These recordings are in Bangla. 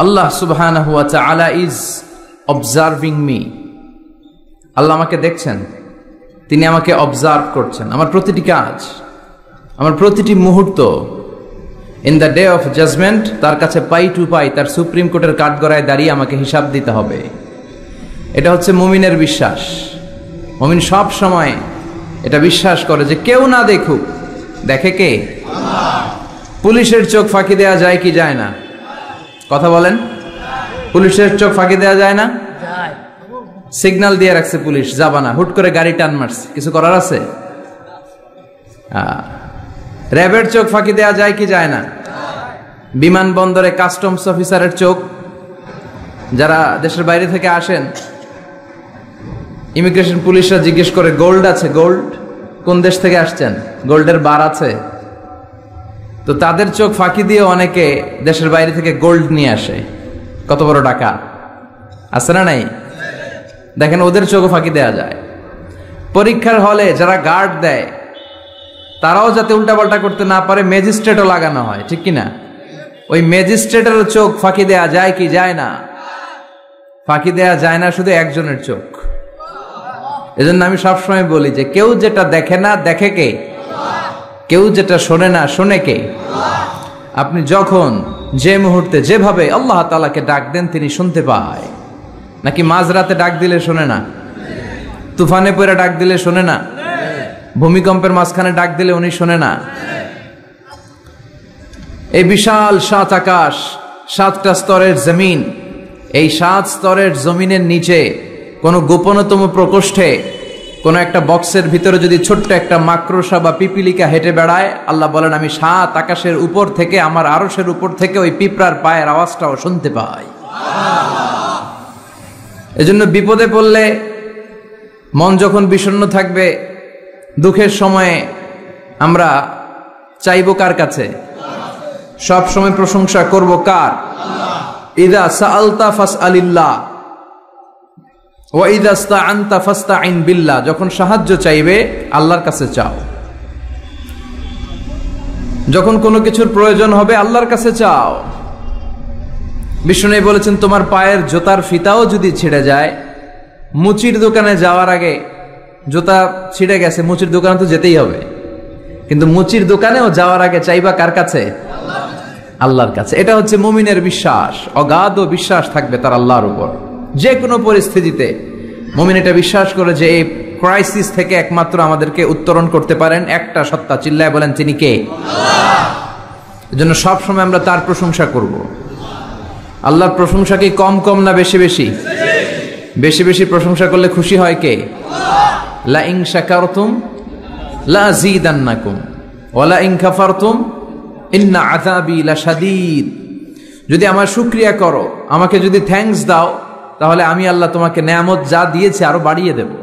আল্লাহ সুবহানাহু ওয়া তাআলা ইজ অবজার্ভিং মি। আল্লাহ আমাকে দেখছেন, তিনি আমাকে অবজার্ভ করছেন, আমার প্রতিটি কাজ, আমার প্রতিটি মুহূর্ত। In the day of judgement তার কাছে পাই টু পাই, তার সুপ্রিম কোর্টের কাঠগড়ায় দাঁড়িয়ে আমাকে হিসাব দিতে হবে। এটা হচ্ছে মুমিনের বিশ্বাস। মুমিন সব সময় এটা বিশ্বাস করে যে কেউ না দেখুক, দেখে কে? পুলিশের চোখ ফাঁকি দেওয়া যায় কি যায় না? কথা বলেন। পুলিশের চোখ ফাঁকি দেওয়া যায় না? সিগন্যাল দিয়ে রাখছে পুলিশ, যাবা না, হুট করে গাড়ি টান মারছে, কিছু করার আছে? র্যাবের চোখ ফাঁকি দেওয়া যায় কি যায় না? বিমানবন্দরে কাস্টমস অফিসারের চোখ, যারা দেশের বাইরে থেকে আসেন, ইমিগ্রেশন পুলিশরা জিজ্ঞেস করে গোল্ড আছে? গোল্ড কোন দেশ থেকে আসছেন? গোল্ডের বার আছে? তো তাদের চোখ ফাঁকি দিয়ে অনেকে দেশের বাইরে থেকে গোল্ড নিয়ে আসে। কত বড় টাকা আছে না নাই? দেখেন, ওদের চোখও ফাঁকি দেওয়া যায়। পরীক্ষার হলে যারা গার্ড দেয়, তারাও যাতে উল্টাপাল্টা করতে না পারে ম্যাজিস্ট্রেটও লাগানো হয়, ঠিক কিনা? ওই ম্যাজিস্ট্রেটের চোখ ফাঁকি দেওয়া যায় কি যায় না? ফাঁকি দেওয়া যায় না শুধু একজনের চোখ। এজন্য আমি সবসময় বলি যে কেউ যেটা দেখে না দেখে কে? কেউ যেটা শোনে না শোনে কে? আপনি যখন যে মুহূর্তে যেভাবে আল্লাহ তাআলাকে ডাক দেন তিনি শুনতে পায়। নাকি মাঝরাতে ডাক দিলে শোনে না? তুফানে পড়ে ডাক দিলে শোনে না? ভূমিকম্পের মাঝখানে ডাক দিলে উনি শোনে না? এই বিশাল ৭ আকাশ, ৭টা স্তরের জমিন, এই ৭ স্তরের জমিনের নিচে কোনো গোপনতম প্রকোষ্ঠে কোন একটা বক্সের ভিতরে যদি ছোট্ট একটা মাকড়সা বা পিপিলিকা হেঁটে বেড়ায়, আল্লাহ বলেন আমি ৭ আকাশের উপর থেকে, আমার আরশের উপর থেকে ওই পিঁপড়ার পায়ের আওয়াজটাও শুনতে পাই। এজন্য বিপদে পড়লে, মন যখন বিষণ্ণ থাকবে, দুঃখের সময়ে আমরা চাইবো কার কাছে? সব সময় প্রশংসা করব কার? ইযা সাআলতা ফাসআলিল্লাহ ওয়া ইযা ইসতাআনতা ফাসতাইন বিল্লাহ। যখন সাহায্য চাইবে আল্লাহর কাছে চাও, যখন কোনো কিছুর প্রয়োজন হবে আল্লাহর কাছে চাও। বিষ্ণু বলেছেন তোমার পায়ের জুতার ফিতাও যদি ছিঁড়ে যায়, মুচির দোকানে যাওয়ার আগে, জুতা ছিঁড়ে গেছে, মুচির দোকানে তো যেতেই হবে, কিন্তু মুচির দোকানেও যাওয়ার আগে চাইবা কার কাছে? আল্লাহর কাছে। এটা হচ্ছে মুমিনের বিশ্বাস। অগাধ বিশ্বাস থাকবে তার আল্লাহর উপর। যে কোনো পরিস্থিতিতে মুমিন এটা বিশ্বাস করে যে এই ক্রাইসিস থেকে একমাত্র আমাদেরকে উত্তরণ করতে পারেন একটা সত্তা। চিল্লায় বলেন তিনি কে? আল্লাহ। এজন্য সব সময় আমরা তার প্রশংসা করব। আল্লাহর প্রশংসা কি কম কম না বেশি বেশি? বেশি বেশি প্রশংসা করলে খুশি হয় কে? লা ইন শাকারতুম লা আযীদান্নাকুম ওয়া লা ইন কাফারতুম ইন্না আযাবি লাশাদীদ। যদি আমার শুকরিয়া করো, আমাকে যদি থ্যাঙ্কস দাও, তাহলে আমি আল্লাহ তোমাকে নেয়ামত যা দিয়েছি আরো বাড়িয়ে দেব।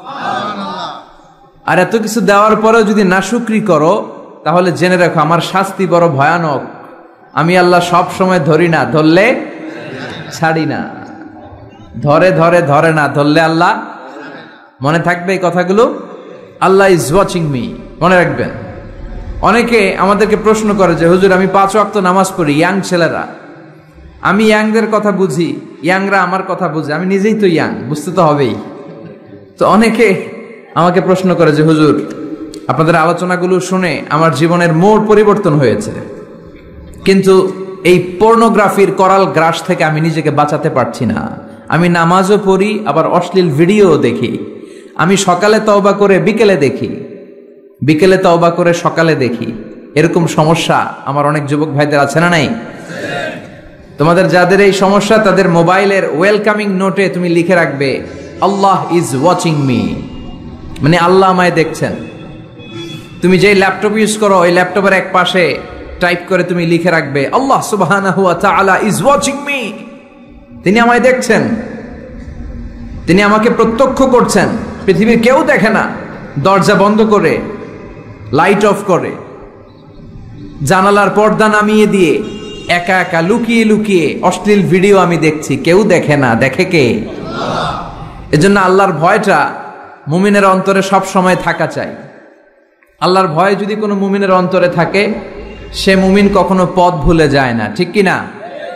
আর এত কিছু দেওয়ার পরেও যদি নাশুকরি করো, তাহলে জেনে রাখো আমার শাস্তি বড় ভয়ানক। আমি আল্লাহ সব সময় ধরি না, ধরলে ছাড়ি না। ধরে ধরে ধরে না, ধরলে আল্লাহ। মনে থাকবে এই কথাগুলো? আল্লাহ ইজ ওয়াচিং মি, মনে রাখবেন। অনেকে আমাদেরকে প্রশ্ন করে যে হুজুর আমি 5 ওয়াক্ত নামাজ পড়ি, ইয়াং ছেলেরা, আমি ইয়াংদের কথা বুঝি, ইয়াংরা আমার কথা বুঝে, আমি নিজেই তো ইয়াং, বুঝতে তো হবেই। তো অনেকে আমাকে প্রশ্ন করে যে হুজুর আপনাদের আলোচনাগুলো শুনে আমার জীবনের মোড় পরিবর্তন হয়েছে, কিন্তু এই পর্নোগ্রাফির করাল গ্রাস থেকে আমি নিজেকে বাঁচাতে পারছি না। আমি নামাজও পড়ি, আবার অশ্লীল ভিডিও দেখি। আমি সকালে তওবা করে বিকেলে দেখি, বিকেলে তওবা করে সকালে দেখি। এরকম সমস্যা আমার অনেক যুবক ভাইদের আছে না নাই? তোমাদের যাদের এই সমস্যা, তাদের মোবাইলের ওয়েলকামিং নোটে তুমি লিখে রাখবে আল্লাহ ইজ ওয়াচিং মি, মানে আল্লাহ আমায় দেখছেন। তুমি যে ল্যাপটপ ইউজ করো, ওই ল্যাপটপের এক পাশে টাইপ করে তুমি লিখে রাখবে আল্লাহ সুবহানাহু ওয়া তাআলা ইজ ওয়াচিং মি। তিনি আমায় দেখছেন, তিনি আমাকে প্রত্যক্ষ করছেন। পৃথিবীর কেউ দেখে না। দরজা বন্ধ করে, লাইট অফ করে, জানালার পর্দা নামিয়ে দিয়ে একা একা লুকিয়ে লুকিয়ে অশ্লীল ভিডিও আমি দেখছি, কেউ দেখে না, দেখে কে? এজন্য আল্লাহর ভয়টা মুমিনের অন্তরে সব সময় থাকা চাই। আল্লাহর ভয় যদি কোনো মুমিনের অন্তরে থাকে, সে মুমিন কখনো পথ ভুলে যায় না, ঠিক কি না?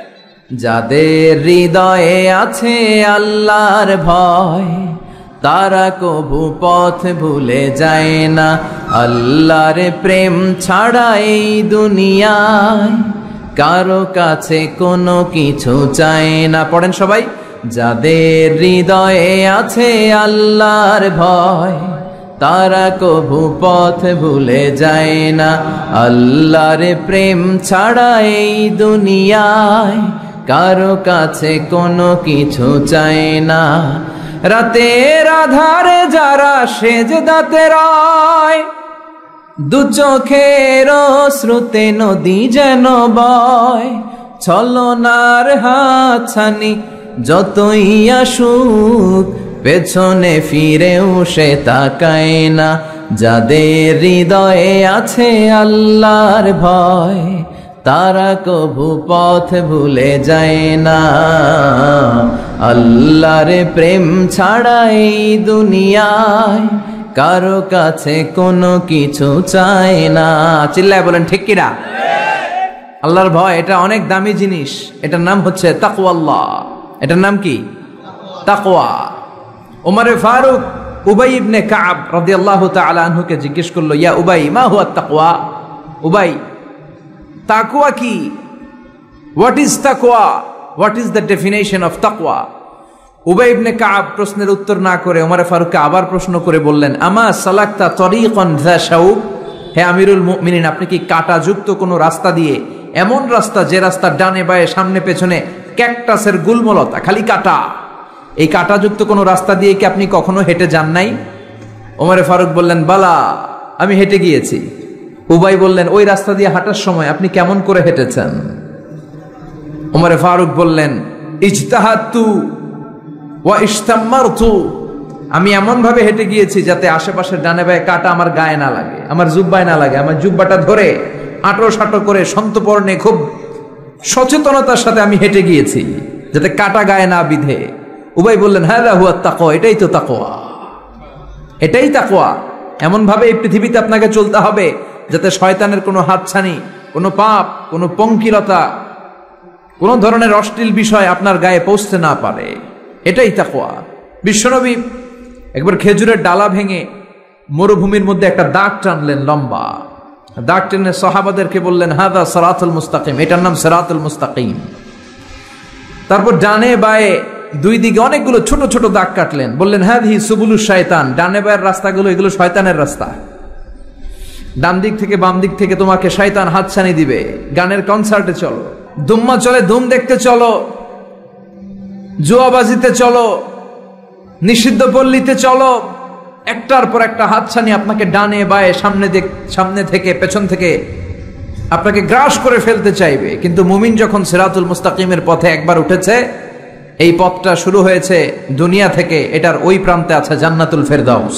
যাদের হৃদয়ে আছে আল্লাহর ভয়, তারা কবু পথ ভুলে যায় না। আল্লাহর প্রেম ছাড়া এই দুনিয়ায় কারো কাছে কোনো কিছু চায় না। পড়েন সবাই। যাদের হৃদয়ে আছে আল্লাহর ভয়, তারা কবু পথ ভুলে যায় না। আল্লাহর প্রেম ছাড়া এই দুনিয়ায় কারো কাছে কোনো কিছু চায় না। রাতের আধারে যারা সেজদাতে রয়, দু চোখের শ্রুতে নদী যেন বয়। ছলনার হাতছানি যতই আসুক, পেছনে ফিরেও সে তাকায় না। যাদের হৃদয়ে আছে আল্লাহর ভয়, তারা কবু পথ ভুলে যায় না। আল্লাহর প্রেম ছাড়া এই দুনিয়ায় কারো কাছে কোনো কিছু চায় না। চিল্লায় বলেন ঠিক কিনা? আল্লাহর ভয় এটা অনেক দামি জিনিস। এটার নাম হচ্ছে তাকওয়াল্লাহ। এটার নাম কি? তাকওয়া। ওমরে ফারুক উবাই ইবনে কাব রাদিয়াল্লাহু তাআলা আনহুকে জিজ্ঞেস করলো, ইয়া উবাই, মা হুয়া তাকওয়া? উবাই, তাকওয়া কি? হোয়াট ইজ তাকওয়া? What is the definition of তাকওয়া? উবাই ইবনে কাব প্রশ্নের উত্তর না করে ওমরে ফারুককে আবার প্রশ্ন করে বললেন, আমা সালাকতা তরিকান যা শাউক? হে আমিরুল মুমিনিন, আপনি কি কাঁটাযুক্ত কোনো রাস্তা দিয়ে, এমন রাস্তা যে রাস্তা ডানে বায়ে সামনে পেছনে ক্যাকটাসের গুলমলতা, খালি কাঁটা, এই কাঁটাযুক্ত কোনো রাস্তা দিয়ে কি আপনি কখনো হেঁটে যান নাই? ওমরে ফারুক বললেন, বালা, আমি হেঁটে গিয়েছি। উবাই বললেন, ওই রাস্তা দিয়ে হাঁটার সময় আপনি কেমন করে হেঁটেছেন? ওমরে ফারুক বললেন, ইজতাহাদতু ওয়া ইশতাম্মারতু, আমি এমন ভাবে হেঁটে গিয়েছি যাতে আশেপাশের ডানে বায়ে কাঁটা আমার গায়ে না লাগে, আমার জুব্বায় না লাগে। আমার জুব্বাটা ধরে আঁটো সাঁটো করে সন্তপর্ণে খুব সচেতনতার সাথে আমি হেঁটে গিয়েছি যাতে কাঁটা গায়ে না বিধে। উবাই বললেন, হাযা হুয়া তাকওয়া, এটাই তো তাকওয়া, এটাই তাকওয়া। এমন ভাবে এই পৃথিবীতে আপনাকে চলতে হবে যাতে শয়তানের কোনো হাতছানি, কোনো পাপ, কোনো পঙ্কিলতা, কোনো ধরনের অশ্লীল বিষয় আপনার গায়ে পৌঁছতে না পারে। এটাই তাকওয়া। বিশ্বনবী একবার খেজুরের ডালা ভেঙে মরুভূমির মধ্যে একটা দাগ টানলেন, লম্বা দাগ টেনে সাহাবাদেরকে বললেন, হাদা সিরাতুল মুস্তাকিম, এটার নাম সিরাতুল মুস্তাকিম। তারপর ডানে বায়ে দুই দিকে অনেকগুলো ছোট ছোট দাগ কাটলেন, বললেন, হাদিহি সুবুলুশ শায়তান, ডানে বায়ের রাস্তাগুলো এগুলো শয়তানের রাস্তা। ডান দিক থেকে বাম দিক থেকে তোমাকে শয়তান হাতছানি দিবে। গানের কনসার্টে চলো, দুম্মা চলে ধুম দেখতে চলো, জুয়াবাজিতে চলো, নিষিদ্ধ পল্লীতে চলো, একটার পর একটা হাতছানি আপনাকে ডানে বায়ে সামনে থেকে পেছন থেকে আপনাকে গ্রাস করে ফেলতে চাইবে। কিন্তু মুমিন যখন সিরাতুল মুস্তাকিমের পথে একবার উঠেছে, এই পথটা শুরু হয়েছে দুনিয়া থেকে, এটার ওই প্রান্তে আছে জান্নাতুল ফেরদাউস।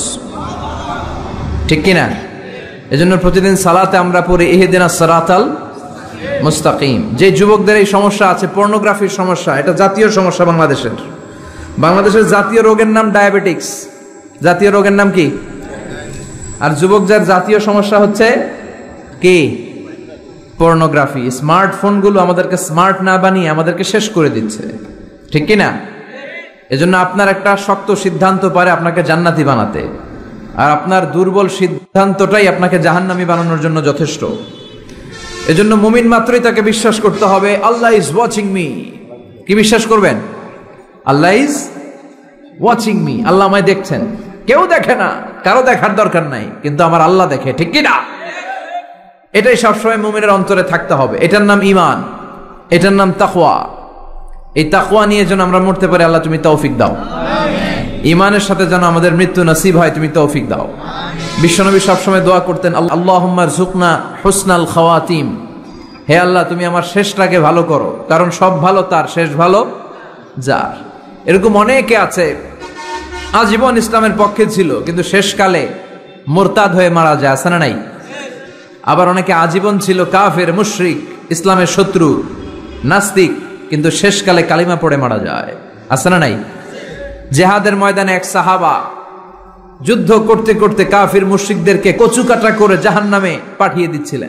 ঠিক কিনা? এজন্য প্রতিদিন সালাতে আমরা পড়ি ইহদিনাস সিরাতাল মুস্তাকিম। যে যুবকদের এই সমস্যা আছে, পর্নোগ্রাফির সমস্যা, এটা জাতীয় সমস্যা বাংলাদেশের জাতীয় রোগের নাম ডায়াবেটিক্স। জাতীয় রোগের নাম কি? আর যুবকদের জাতীয় সমস্যা হচ্ছে কি? পর্নোগ্রাফি। স্মার্টফোনগুলো আমাদেরকে স্মার্ট না বানিয়ে আমাদেরকে শেষ করে দিচ্ছে। ঠিক কিনা? এজন্য আপনার একটা শক্ত সিদ্ধান্ত পারে আপনাকে জান্নাতি বানাতে, আর আপনার দুর্বল সিদ্ধান্তটাই আপনাকে জাহান্নামী বানানোর জন্য যথেষ্ট। এজন্য মুমিন মাত্রই তাকে বিশ্বাস করতে হবে, আল্লাহ ইজ ওয়াচিং মি। কি বিশ্বাস করবেন? Allah is watching me, Allah আমায় দেখছেন। কেউ দেখে না, কারো দেখার দরকার নাই, কিন্তু আমার আল্লাহ দেখে। ঠিক কিনা? এটাই সবসময় মুমিনের অন্তরে থাকতে হবে। এটার নাম ঈমান, এটার নাম তাকওয়া। এই তাকওয়া নিয়ে যেন আমরা মরতে পারি, আল্লাহ তুমি তৌফিক দাও। ঈমানের সাথে যেন আমাদের মৃত্যু নসিব হয়, তুমি তৌফিক দাও। বিশ্বনবী সবসময় দোয়া করতেন, আল্লাহুম্মা রযুকনা হুসনাল খাওয়াতিম, হে আল্লাহ তুমি আমার শেষটাকে ভালো করো, কারণ সব ভালো তার, শেষ ভালো যার। এরকম অনেকে আছে আজীবন ইসলামের পক্ষে ছিল, কিন্তু শেষকালে মুরতাদ হয়ে মারা যায়, আছে না নাই? আবার অনেকে আজীবন ছিল কাফের, মুশরিক, ইসলামের শত্রু, নাস্তিক, কিন্তু শেষকালে কালিমা পড়ে মারা যায়, আছে না নাই? জিহাদের ময়দানে এক সাহাবা যুদ্ধ করতে করতে কাফির মুশরিকদেরকে কচুকাটা করে জাহান্নামে পাঠিয়ে দিচ্ছিলেন।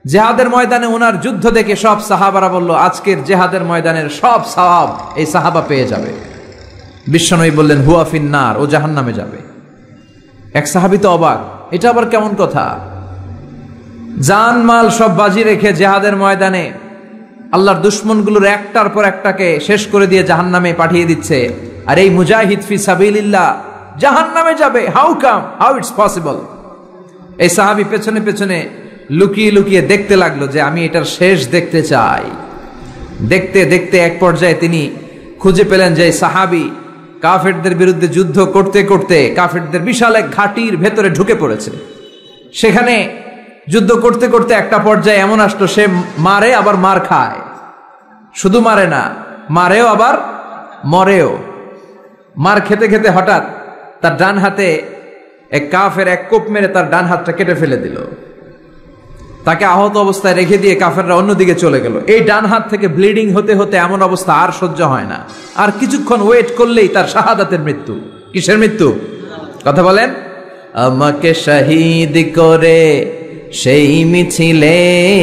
জিহাদের ময়দানে ওনার যুদ্ধ দেখে সব সাহাবারা বলল, আজকের জিহাদের ময়দানের সব সওয়াব এই সাহাবা পেয়ে যাবে। বিশ্বনবী বললেন, হুয়া ফিন্নার, ও জাহান্নামে যাবে। এক সাহাবী তো অবাক, এটা আবার কেমন কথা? জান মাল সব বাজি রেখে জিহাদের ময়দানে আল্লাহর দুশমনগুলোর একটার পর একটাকে শেষ করে দিয়ে জাহান্নামে পাঠিয়ে দিচ্ছে, আর এই মুজাহিদ ফি সাবিলিল্লাহ জাহান্নামে যাবে। How it's possible? এই সাহাবী পেছনে পেছনে লুকিয়ে লুকিয়ে দেখতে লাগলো যে আমি এটার শেষ দেখতে চাই। দেখতে দেখতে এক পর্যায়ে তিনি খুঁজে পেলেন যে সাহাবী কাফেরদের বিরুদ্ধে যুদ্ধ করতে করতে কাফেরদের বিশাল এক ঘাটির ভেতরে ঢুকে পড়েছে। সেখানে যুদ্ধ করতে করতে একটা পর্যায়ে এমন আসলো, সে মারে আবার মার খায়। শুধু মারে না, মারেও আবার মরেও। মার খেতে খেতে হঠাৎ তার ডান হাতে এক কাফের এক কোপ মেরে তার ডান হাতটা কেটে ফেলে দিল। তাকে আহত অবস্থায় রেখে দিয়ে কাফেররা অন্যদিকে চলে গেল। এই ডান হাত থেকে ব্লিডিং হতে হতে এমন অবস্থা আর সহ্য হয় না। আর কিছুক্ষণ ওয়েট করলেই তার শাহাদাতের মৃত্যু। কিসের মৃত্যু? কথা বলেন। আমাকে শহীদ করে সেই মিছিলে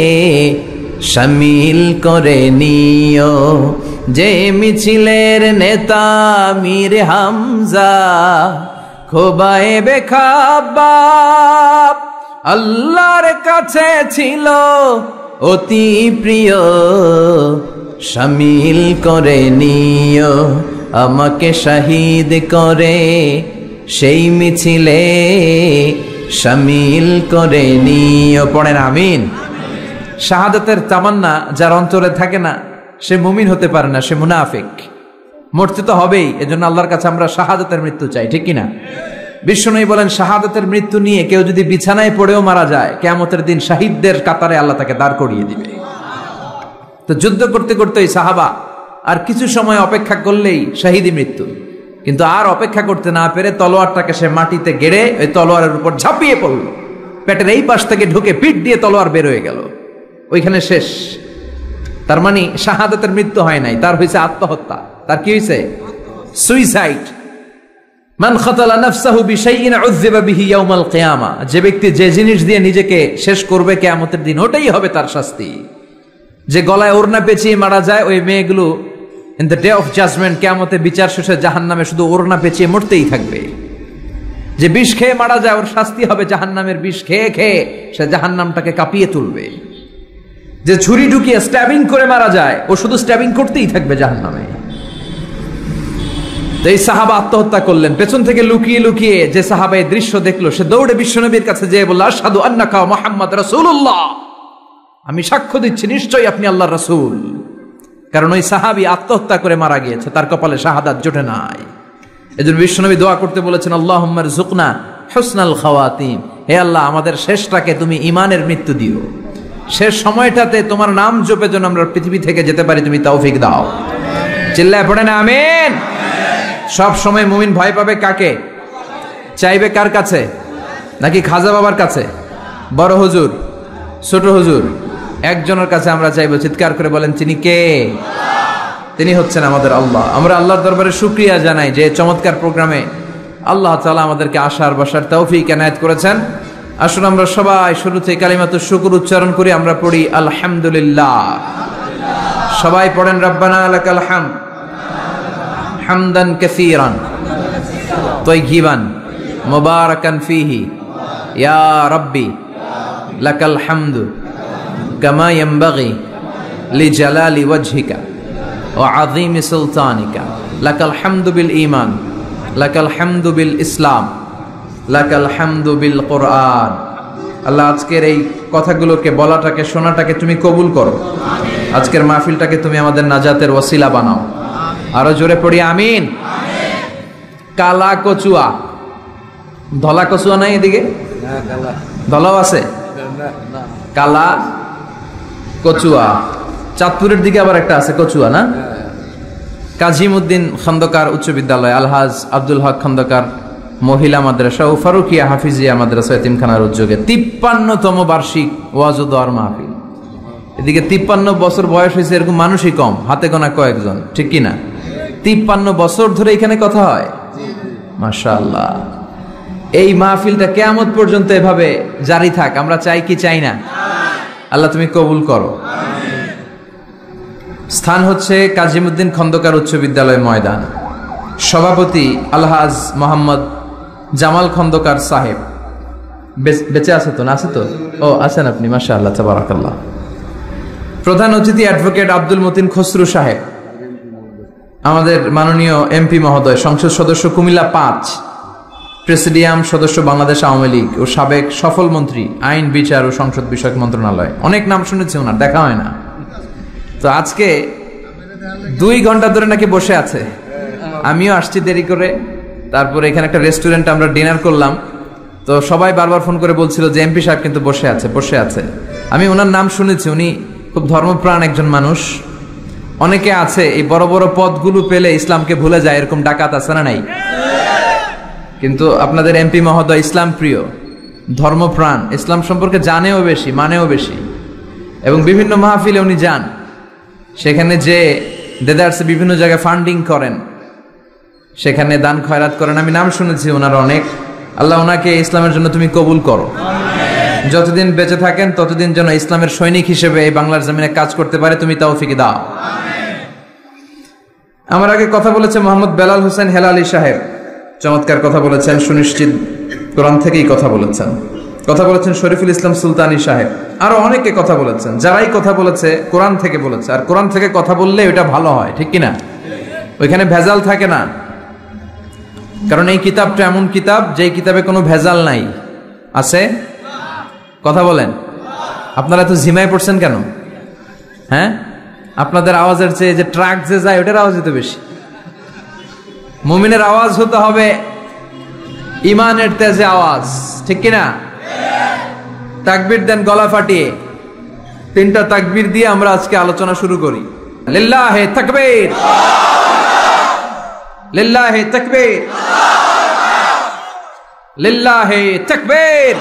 শামিল করে নিও, যে মিছিলের নেতা মীর হামজা খোবায়েবে খাব্বাব আল্লাহর কাছে ছিল অতি প্রিয়, শামিল করে নিও আমাকে শহীদ করে সেই মিছিলে শামিল করে নিও। পড়েন আমিন। শাহাদাতের তামান্না যার অন্তরে থাকে না সে মুমিন হতে পারে না, সে মুনাফিক। মরতে তো হবেই, এজন্য আল্লাহর কাছে আমরা শাহাদাতের মৃত্যু চাই, ঠিক কিনা? বিশ্বনবী বলেন, শাহাদাতের মৃত্যু নিয়ে কেউ যদি বিছানায় পড়েও মারা যায়, কিয়ামতের দিন শহীদদের কাতারে আল্লাহ তাকে দাঁড় করিয়ে দিবে। তো যুদ্ধ করতে করতে ওই সাহাবা আর কিছু সময় অপেক্ষা করলেই শহীদি মৃত্যু। কিন্তু আর অপেক্ষা করতে না পেরে তলোয়ারটাকে সে মাটিতে গেড়ে ওই তলোয়ারের উপর ঝাঁপিয়ে পড়ল। পেটের এই পাশ থেকে ঢুকে পিঠ দিয়ে তলোয়ার বের হয়ে গেল, ওইখানে শেষ। তার মানে শাহাদাতের মৃত্যু হয় নাই, তার হয়েছে আত্মহত্যা। তার কি হয়েছে? সুইসাইড। মান খাতালা নাফসাহু বিশাইইন উযযিবা বিহি ইয়াউমাল কিয়ামা, যে ব্যক্তি যে জিনিস দিয়ে নিজেকে শেষ করবে কিয়ামতের দিন, ওটাই হবে তার শাস্তি। যে গলায় ওড়না পেঁচিয়ে মারা যায়, ওই মেয়েগুলো in the day of judgment, কিয়ামতে বিচার শেষে জাহান্নামে শুধু ওড়না পেঁচিয়ে মরতেই থাকবে। যে বিষ খেয়ে মারা যায়, ওর শাস্তি হবে জাহান্নামের বিষ খেয়ে খেয়ে সে জাহান্নামটাকে কাঁপিয়ে তুলবে। যে ছুরি ঢুকিয়ে স্ট্যাবিং করে মারা যায়, ও শুধু স্ট্যাবিং করতেই থাকবে জাহান্নামে। তো এই সাহাবা আত্মহত্যা করলেন। পেছন থেকে লুকিয়ে লুকিয়ে যে সাহাবা এই দৃশ্য দেখলো, সে দৌড়ে বিশ্বনবীর কাছে যেয়ে বলল, আশহাদু আন্নাকা মুহাম্মদ রাসূলুল্লাহ, আমি সাক্ষ্য দিচ্ছি নিশ্চয়ই আপনি আল্লাহর রাসূল। কারণ ওই সাহাবী আত্মহত্যা করে মারা গিয়েছে, তার কপালে শাহাদাত জোটে নাই। এজন্য বিশ্বনবী দোয়া করতে বলেছেন, আল্লাহুম্মা রযুকনা হুসনাল খাওয়াতিম, হে আল্লাহ আমাদের শেষটাকে তুমি ঈমানের মৃত্যু দিও, শেষ সময়টাতে তোমার নাম জপে যেন আমরা পৃথিবী থেকে যেতে পারি, তুমি তৌফিক দাও। চিল্লায় পড়েন আমিন। সব সময় মুমিন ভয় পাবে কাকে? চাইবে কার কাছে? নাকি খাজা বাবার কাছে, বড় হুজুর, ছোট হুজুর? একজনের কাছে আমরা চাইবো। চিৎকার করে বলেন, তিনি কে? তিনি হচ্ছেন আমাদের আল্লাহ। আমরা আল্লাহর দরবারে শুকরিয়া জানাই যে চমৎকার প্রোগ্রামে আল্লাহ তাআলা আমাদেরকে আসার বসার তৌফিক এনায়েত করেছেন। আসুন আমরা সবাই শুরুতে কালিমাতুশ শুকর উচ্চারণ করি। আমরা পড়ি আলহামদুলিল্লাহ। সবাই পড়েন রব্বানা লাকাল হামদ হামদান কাসীরান তাইয়িবান মুবারাকান ফীহি ইয়া রাব্বি লাকাল হামদু কামা ইয়ানবাগি লিজালালি ওয়াজহিকা ওয়া আযীমি সুলতানিকা লাকাল হামদু বিল ঈমান লাকাল হামদু বিল ইসলাম লাকাল হামদু বিল কোরআন। আল্লাহ আজকের এই কথাগুলোকে বলাটাকে শোনাটাকে তুমি কবুল করো। আজকের মাহফিলটাকে তুমি আমাদের নাজাতের ওসিলা বানাও। আরো জোরে পড়ি আমিন। কালা কচুয়া, ধলা কচুয়া নাই এদিকে? ধলাও আছে? কালা কচুয়া চাঁদপুরের দিকে আবার একটা আছে কচুয়া, না? কাজিমউদ্দিন খন্দকার উচ্চ বিদ্যালয়, আলহাজ আব্দুল হক খন্দকার মহিলা মাদ্রাসা ও ফারুকিয়া হাফিজিয়া মাদ্রাসা এতিমখানার উদ্যোগে 53তম বার্ষিক ওয়াজ ও দোয়ার মাহফিল। এদিকে 53 বছর বয়স হয়েছে এরকম মানুষই কম, হাতে গোনা কয়েকজন, ঠিক কিনা? 53 বছর ধরে এখানে কথা হয়, মাশাআল্লাহ। এই মাহফিলটা কিয়ামত পর্যন্ত এভাবে জারি থাক, আমরা চাই কি চাই না? আল্লাহ তুমি কবুল করো। স্থান হচ্ছে কাজিমউদ্দিন খন্দকার উচ্চ বিদ্যালয় ময়দান। সভাপতি আলহাজ মোহাম্মদ জামাল খন্দকার সাহেব। বেঁচে আছে তো? না আছে তো? ও আছেন আপনি, মাশাআল্লাহ, তাবারাকাল্লাহ। প্রধান অতিথি অ্যাডভোকেট আব্দুল মতিন খসরু সাহেব, আমাদের মাননীয় এমপি মহোদয়, সংসদ সদস্য কুমিল্লা 5, প্রেসিডিয়াম সদস্য বাংলাদেশ আওয়ামী লীগ ও সাবেক সফল মন্ত্রী আইন, বিচার ও সংসদ বিষয়ক মন্ত্রণালয়। অনেক নাম শুনেছি ওনার, দেখা হয় না। তো আজকে 2 ঘন্টা ধরে নাকি বসে আছে। আমিও আসছি দেরি করে। তারপরে এখানে একটা রেস্টুরেন্টে আমরা ডিনার করলাম। তো সবাই বারবার ফোন করে বলছিল যে এমপি সাহেব কিন্তু বসে আছে। আমি ওনার নাম শুনেছি, উনি খুব ধর্মপ্রাণ একজন মানুষ। অনেকে আছে এই বড় বড় পদগুলো পেলে ইসলামকে ভুলে যায়, এরকম ডাকাত আছে না নাই? কিন্তু আপনাদের এমপি মহোদয় ইসলাম প্রিয়, ধর্মপ্রাণ, ইসলাম সম্পর্কে জানেও বেশি, মানেও বেশি, এবং বিভিন্ন মাহফিলে উনি যান। সেখানে যে দেদারসে বিভিন্ন জায়গায় ফান্ডিং করেন, সেখানে দান খয়রাত করেন। আমি নাম শুনেছি ওনার অনেক। আল্লাহ ওনাকে ইসলামের জন্য তুমি কবুল করো। যতদিন বেঁচে থাকেন ততদিন যেন ইসলামের সৈনিক হিসেবে এই বাংলার জমিনে কাজ করতে পারে, তুমি তৌফিক দাও। আমার আগে কথা বলেছে মোহাম্মদ বেলাল হোসেন হেলালি সাহেব, চমৎকার কথা বলেছেন, সুনিশ্চিত কোরআন থেকেই কথা বলেছেন শরীফুল ইসলাম সুলতানি সাহেব, আরো অনেকে কথা বলেছেন। যারাই কথা বলেছে কোরআন থেকে বলেছে, আর কোরআন থেকে কথা বললে ওটা ভালো হয়, ঠিক কিনা? ওইখানে ভেজাল থাকে না, কারণ এই কিতাবটা এমন কিতাব যে কিতাবে কোনো ভেজাল নাই। আছে? কথা বলেন। আপনারা তো ঝিমায় পড়ছেন কেন? হ্যাঁ, আপনাদের আওয়াজের চেয়ে যে ট্রাক যে যায় ওটার আওয়াজ তো বেশি। মুমিনের আওয়াজ হতে হবে ইমানের তেজে আওয়াজ, ঠিক কিনা? তাকবীর দেন গলা ফাটিয়ে। 3টা তাকবীর দিয়ে আমরা আজকে আলোচনা শুরু করি। লিল্লাহে তাকবীর, লিল্লাহে তাকবীর, লিল্লাহে তাকবীর।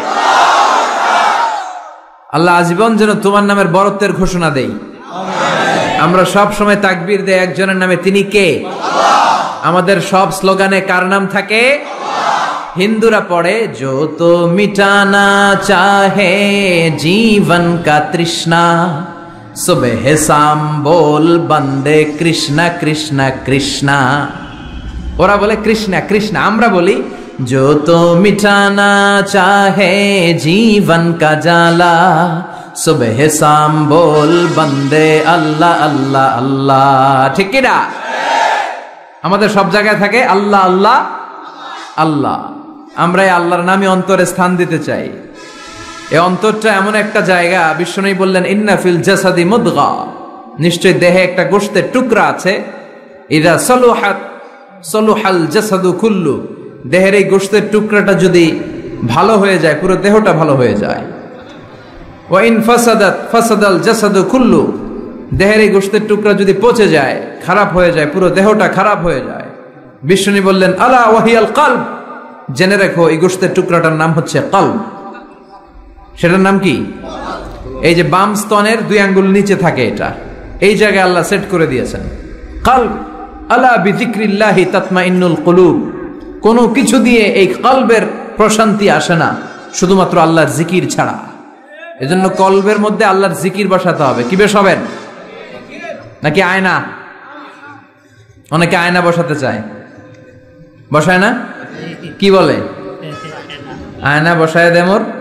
আল্লাহ আজীবন যেন তোমার নামের বরত্বের ঘোষণা দেই। আমরা সব সময় তাকবীর দেই একজনের নামে, তিনি কে? আমাদের সব স্লোগানে কার নাম থাকে? হিন্দুরা পড়ে जो तो मिटाना चाहे जीवन का तृष्णा सुबह शाम बोल बंदे कृष्णा कृष्णा कृष्णा। ওরা বলে কৃষ্ণা কৃষ্ণা, আমরা বলি जो तो मिटाना चाहे जीवन का जाला सुबह शाम बोल बंदे अल्लाह अल्लाह अल्लाह। ঠিক কি না? আমাদের সব জায়গায় থাকে আল্লাহ আল্লাহ আল্লাহ। আমরা এই আল্লাহর নামে অন্তরে স্থান দিতে চাই। এই অন্তরটা এমন একটা জায়গা, বিশ্বনবী বললেন ইন্না ফিল জাসাদি মুদগা, নিশ্চয় দেহে একটা গোশতের টুকরা আছে। ইদা সলুহাত সলুহাল জাসাদু কুল্লু, দেহের এই গোশতের টুকরাটা যদি ভালো হয়ে যায় পুরো দেহটা ভালো হয়ে যায়। ওয়া ইন ফাসাদাত ফাসাদাল জাসাদু কুল্লু, দেহের এই গোশতের টুকরা যদি পচে যায়, খারাপ হয়ে যায়, পুরো দেহটা খারাপ হয়ে যায়। বিষ্ণু বললেন আলা ওয়াহিয়াল কলব, জেনে রেখো এই গোশতের টুকরাটার নাম হচ্ছে কলব। সেটার নাম কি? এই যে বাম স্তনের 2 আঙ্গুল নিচে থাকে, এটা এই জায়গায় আল্লাহ সেট করে দিয়েছেন কলব। আলা বিযিকরিল্লাহি তাতমাইন্নুল কুলুব, কোনো কিছু দিয়ে এই কলবের প্রশান্তি আসে না শুধুমাত্র আল্লাহর জিকির ছাড়া। এজন্য কলবের মধ্যে আল্লাহর জিকির বসাতে হবে। কি বসাবেন? নাকি আয়না? অনেকে আয়না বসাতে চায়, বসায় না? কি বলে? আয়না বসায় দে মোর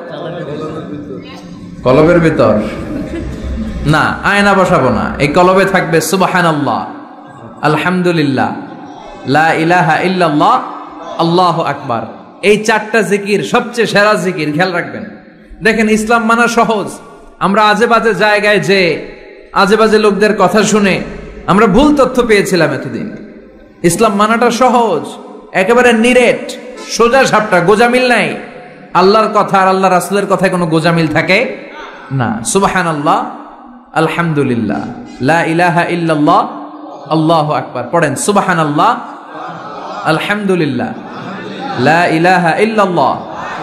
কলবের ভিতর। না, আয়না বসাবো না, এই কলবে থাকবে সুবহানাল্লাহ, আলহামদুলিল্লাহ, লা ইলাহা ইল্লাল্লাহ, আল্লাহু আকবার। এই 4টা জিকির সবচেয়ে সেরা জিকির, খেয়াল রাখবেন। দেখেন ইসলাম মানা সহজ। আমরা আজে বাজে জায়গায় যে আজে বাজে লোকদের কথা শুনে আমরা ভুল তথ্য পেয়েছিলাম এতদিন। ইসলাম মানাটা সহজ, একেবারে নিরেট, সোজা সাপটা, গোজামিল নাই। আল্লাহর কথা আর আল্লাহ রাসূলের কথায় কোনো গোজামিল থাকে না। সুবহানাল্লাহ, আলহামদুলিল্লাহ, লা ইলাহা ইল্লাল্লাহ, আল্লাহু আকবার। পড়েন সুবহানাল্লাহ, আলহামদুলিল্লাহ, লা ইলাহা ইল্লাল্লাহ,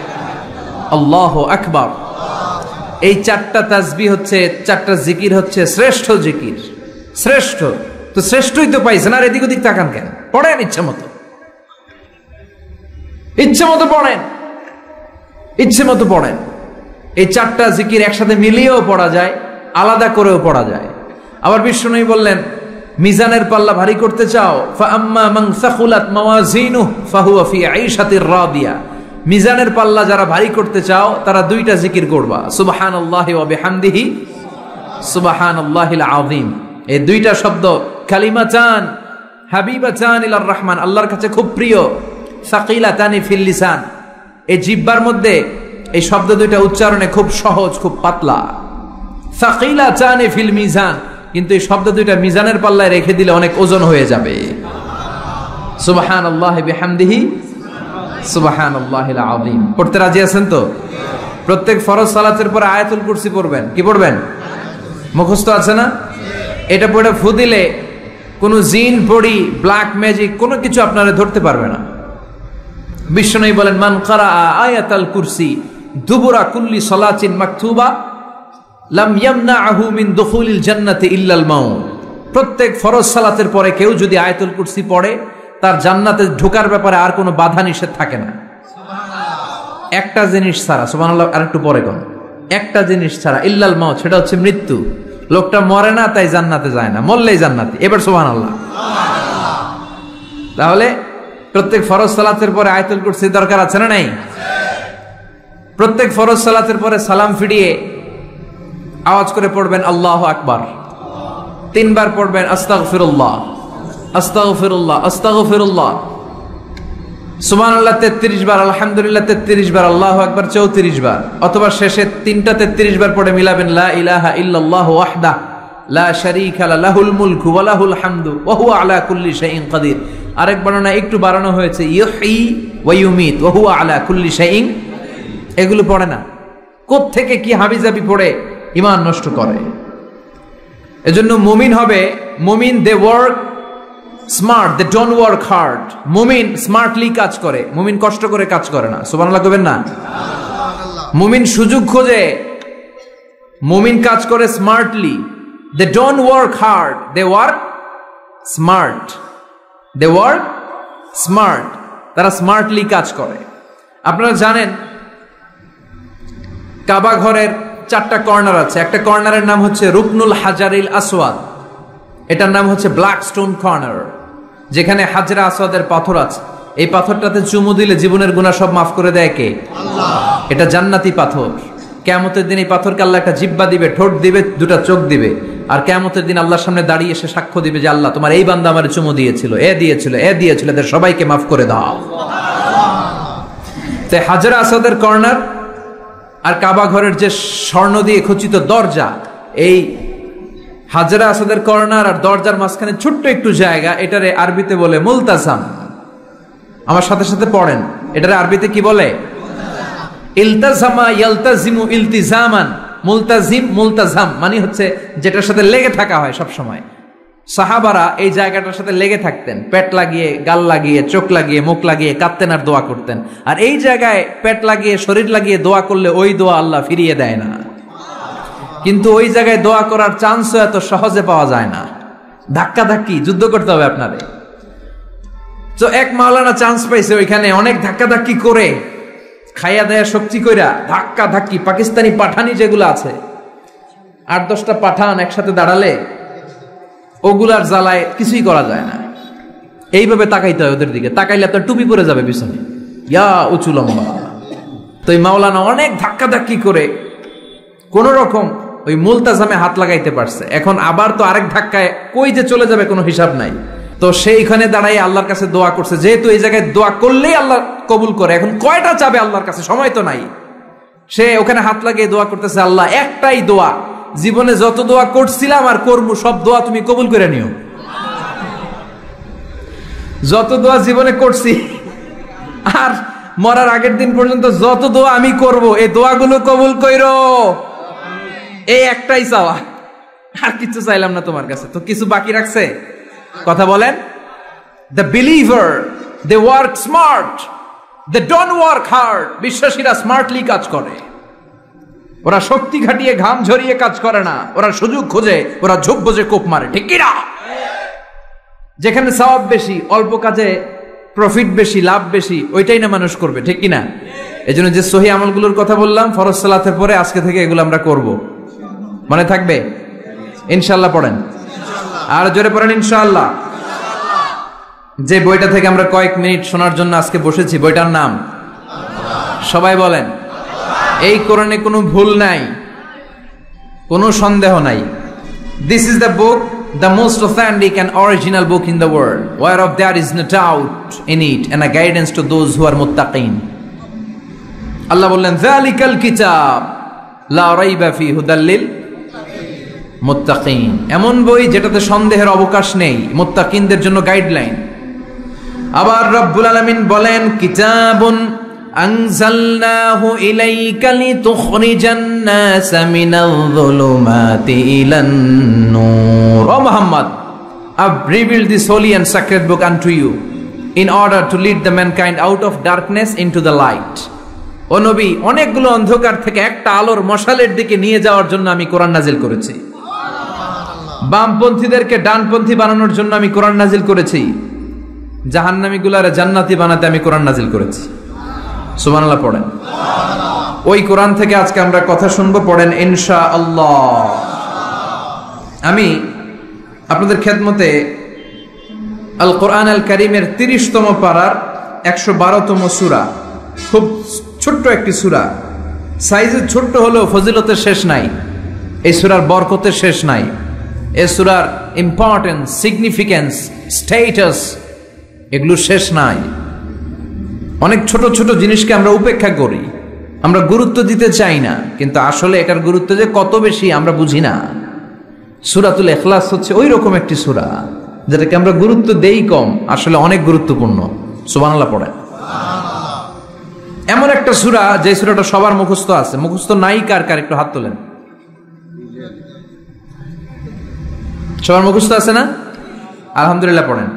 আল্লাহু আকবার। এই 4টা তাসবিহ হচ্ছে, 4টা জিকির হচ্ছে শ্রেষ্ঠ জিকির। শ্রেষ্ঠ তো শ্রেষ্ঠই তো পাইছেন, আর এদিক ওদিক তাকান কেন? পড়েন ইচ্ছা মতো, ইচ্ছে মতো পড়েন, ইচ্ছে মতো পড়েন। এই চারটা জিকির একসাথে মিলিয়েও পড়া যায়, আলাদা করেও পড়া যায়। আবার বিষ্ণু বললেন, মিজানের পাল্লা ভারী করতে চাও, ফাআম্মা মান সাকুলাত মাওয়াজিনুহু ফাহুয়া ফি আইশাতির রাদিয়া। মিজানের পাল্লা যারা ভারী করতে চাও তারা দুইটা জিকির করবা, সুবহানাল্লাহি ওয়া বিহামদিহি সুবহানাল্লাহিল আযীম। এই দুইটা শব্দ কালিমাতান হাবিবাতান ইলার রহমান, আল্লাহর কাছে খুব প্রিয়, সাকিলাতানি ফিল লিসান। এই জিহ্বার মধ্যে এই শব্দ দুইটা উচ্চারণে খুব সহজ, খুব পাতলা। সাকিলাতানি ফিল মিজান, কিন্তু এই শব্দ দুইটা মিজানের পাল্লায় রেখে দিলে অনেক ওজন হয়ে যাবে। সুবহানাল্লাহি বিহামদিহি সুবহানাল্লাহিল আযীম। পড়তে রাজি আছেন তো? প্রত্যেক ফরজ সালাতের পর আয়াতুল কুরসি পড়বেন। কি পড়বেন? মুখস্থ আছে না? এটা পড়ে ফু দিলে কোন জিন পড়ি, ব্ল্যাক ম্যাজিক কোনো কিছু আপনারা ধরতে পারবে না। বিষ্ণু বলেন, মান ক্বারা আয়াতাল কুরসি দুবুরা কুল্লি সালাতিন মাকতুবা লাম ইয়ামনাহু মিন দুখুলিল জান্নাতি ইল্লাল মাউত। প্রত্যেক ফরজ সালাতের পরে কেউ যদি আয়াতুল কুরসি পড়ে, তার জান্নাতে ঢোকার ব্যাপারে আর কোনো বাধা নিষেধ থাকে না। একটা জিনিস ছাড়া, সুবহানাল্লাহ, আরেকটু পরে কোন একটা জিনিস ছাড়া, ইল্লাল মাউত, সেটা হচ্ছে মৃত্যু। লোকটা মরে না তাই জান্নাতে যায় না, মরলেই জান্নাতি। এবার সুবহানাল্লাহ। তাহলে প্রত্যেক ফরজ সালাতের পরে আয়াতুল কুরসি দরকার আছে না নাই? প্রত্যেক ফরজ সালাতের পরে সালাম ফিরিয়ে আওয়াজ করে পড়বেন আল্লাহু আকবার। 3 বার পড়বেন আস্তাগফিরুল্লাহ আস্তাগফিরুল্লাহ আস্তাগফিরুল্লাহ। সুবহানাল্লাহ 33 বার, আলহামদুলিল্লাহ 33 বার, আল্লাহু আকবার 34 বার, অথবা শেষে 3টা 33 বার পড়ে মিলাবেন লা ইলাহা ইল্লাল্লাহু ওয়াহদাহু লা শারীকা লাহুল মুলকু ওয়া লাহুল হামদু ওয়া হুয়া আলা কুল্লি শাইইন কাদির। আরেক বর্ণনা একটু বাড়ানো হয়েছে, ইউহয়ী ওয়া ইউমীত ওয়া হুয়া আলা কুল্লি শাইইন। এগুলো পড়ে না, কোত্থেকে কি হাবিজাবি পড়ে ঈমান নষ্ট করে। এজন্য মুমিন হবে, মুমিন they work smart, they don't work hard. মুমিন স্মার্টলি কাজ করে, মুমিন কষ্ট করে কাজ করে না। সুবহানাল্লাহ কইবেন না? মুমিন সুযোগ খোঁজে, মুমিন কাজ করে smartly. They don't work hard, they work smart. They work smart, তারা স্মার্টলি কাজ করে। আপনারা জানেন কাবা ঘরের 4টা কর্নার আছে। একটা কর্নারের নাম হচ্ছে রুকনুল হাজারিল আসওয়াদ, এটার নাম হচ্ছে ব্ল্যাক স্টোন কর্নার, যেখানে হাজরা আসওয়াদের পাথর আছে। এই পাথরটাতে চুমু দিলে জীবনের গুনাহ সব মাফ করে দেয় কে? আল্লাহ। এটা জান্নাতি পাথর। কিয়ামতের দিন এই পাথরকে আল্লাহ একটা জিহ্বা দিবে, ঠোঁট দিবে, 2টা চোখ দিবে, আর কিয়ামতের দিন আল্লাহর সামনে দাঁড়িয়ে এসে সাক্ষ্য দিবে যে আল্লাহ তোমার এই বান্দা আমারে চুমু দিয়েছিল, এ দিয়েছিল, এ দিয়েছিল, এদের সবাইকে মাফ করে দাও। তাই হাজরা আসওয়াদের কর্নার আর কাবা ঘরের যে স্বর্ণ দিয়ে খচিত দরজা, এই হাজরা আসওয়াদের কর্নার আর দরজার মাঝখানে ছোট্ট একটু জায়গা, এটারে আরবিতে বলে মুলতাজাম। আমার সাথে সাথে পড়েন, এটারে আরবিতে কি বলে? ইলতাজামা ইয়ালতাজিমু ইলতিজামান। মুলতাজিম, মুলতাজাম মানে হচ্ছে যেটার সাথে লেগে থাকা হয় সব সময়। সাহাবারা এই জায়গাটার সাথে লেগে থাকতেন, পেট লাগিয়ে, গাল লাগিয়ে, চোখ লাগিয়ে, মুখ লাগিয়ে কাঁদতেন আর দোয়া করতেন। আর এই জায়গায় পেট লাগিয়ে, শরীর লাগিয়ে দোয়া করলে ওই দোয়া আল্লাহ ফিরিয়ে দেয় না। কিন্তু ওই জায়গায় দোয়া করার চান্সও এত সহজে পাওয়া যায় না, ধাক্কা ধাক্কি যুদ্ধ করতে হবে আপনারে। তো এক মাওলানা চান্স পাইছে ওইখানে, অনেক ধাক্কা ধাক্কি করে, খাইয়া দেয়া শক্তি কইরা ধাক্কা ধাক্কি, পাকিস্তানি পাঠানি যেগুলো আছে, 8-10টা পাঠান একসাথে দাঁড়ালে ওগুলার জ্বালায় কিছুই করা যায় না। এইভাবে তাকাইতে হয় ওদের দিকে, তাকাইলে আপনার টুপি পরে যাবে পিছনে, ইয়া উঁচু লম্বা। তো এই মাওলানা অনেক ধাক্কা ধাক্কি করে কোন রকম ওই মুলতাজামে হাত লাগাইতে পারছে। এখন আবার তো আরেক ধাক্কায় কই যে চলে যাবে কোনো হিসাব নাই। তো সেইখানে দাঁড়াই আল্লাহর কাছে দোয়া করছে, যেহেতু এই জায়গায় দোয়া করলেই আল্লাহ কবুল করে, এখন কয়টা চাবে আল্লাহর কাছে, সময় তো নাই। সে ওখানে হাত লাগিয়ে দোয়া করতেছে, আল্লাহ একটাই দোয়া, জীবনে যত দোয়া করছিলাম আর করবো সব দোয়া তুমি কবুল করে নিও। যত দোয়া জীবনে করছি আর মরার আগের দিন পর্যন্ত যত দোয়া আমি করব, এই দোয়াগুলো কবুল কইরো, এই একটাই চাওয়া, আর কিছু চাইলাম না তোমার কাছে। তো কিছু বাকি রাখছে? কথা বলেন। The believer they work smart, they don't work hard. বিশ্বাসীরা স্মার্টলি কাজ করে, ওরা শক্তি খাটিয়ে ঘাম ঝরিয়ে কাজ করে না, ওরা সুযোগ খোঁজে, ওরা ঝোপ বোঝে কোপ মারে, ঠিক কিনা? যেখানে সওয়াব বেশি, অল্প কাজে প্রফিট বেশি, লাভ বেশি, ওইটাই না মানুষ করবে, ঠিক কিনা? এজন্য যে সহিহ আমলগুলোর কথা বললাম ফরজ সালাতের পরে আজকে থেকে এগুলো আমরা করব, মনে থাকবে ইনশাআল্লাহ। পড়েন আর জোরে পড়েন ইনশাআল্লাহ। যে বইটা থেকে আমরা কয়েক মিনিট শোনার জন্য আজকে বসেছি, বইটার নাম সবাই বলেন। এই কোরআনে কোনো ভুল নাই, কোনো সন্দেহ নাই। This is the book, the most authentic and original book in the world, whereof there is no doubt in it and a guidance to those who are muttaqin. আল্লাহ বললেন যালিকাল কিতাব লা রাইবা ফি হুদাল লিল মুত্তাকিন। এমন বই যেটাতে সন্দেহের অবকাশ নেই, মুত্তাকিনদের জন্য গাইডলাইন। আবার রব্বুল আলামিন বলেন কিতাবুন আনজালনাহু ইলাইকা লিতুখরিজান নাসা মিনাল যুলুমাতি ইলান নূর। ও Muhammad, I've revealed this holy and sacred book unto you in order to lead the mankind out of darkness into the light. ও নবী, অনেকগুলো অন্ধকার থেকে একটা আলোর মশালের দিকে নিয়ে যাওয়ার জন্য আমি কোরআন নাজিল করেছি। বামপন্থীদেরকে ডানপন্থী বানানোর জন্য আমি কোরআন নাজিল করেছি। জাহান্নামীগুলারে জান্নাতি বানাতে আমি কোরআন নাজিল করেছি। সুবহানাল্লাহ পড়েন। ওই কোরআন থেকে আজকে আমরা কথা শুনবো, পড়েন ইনশাআল্লাহ। আমি আপনাদের খেদমতে আল কোরআন আল কারীমের 30তম পারার 112তম সূরা, খুব ছোট্ট একটি সূরা, সাইজে ছোট্ট হলেও ফজিলতের শেষ নাই, এই সূরার বরকতের শেষ নাই, এই সূরার ইম্পর্টেন্স, সিগনিফিকেন্স, স্ট্যাটাস এগুলো শেষ নাই। অনেক ছোট ছোট জিনিসকে আমরা উপেক্ষা করি, আমরা গুরুত্ব দিতে চাই না, কিন্তু আসলে এটার গুরুত্ব যে কত বেশি আমরা বুঝি না। সূরাতুল ইখলাস হচ্ছে ওই রকম একটি সূরা যেটাকে আমরা গুরুত্ব দেই কম, আসলে অনেক গুরুত্বপূর্ণ। সুবহানাল্লাহ পড়েন। এমন একটা সূরা যে সূরাটা সবার মুখস্থ আছে, মুখস্থ নাই কার কার একটু হাত তোলেন। সবার মুখস্থ আছে না? আলহামদুলিল্লাহ পড়েন।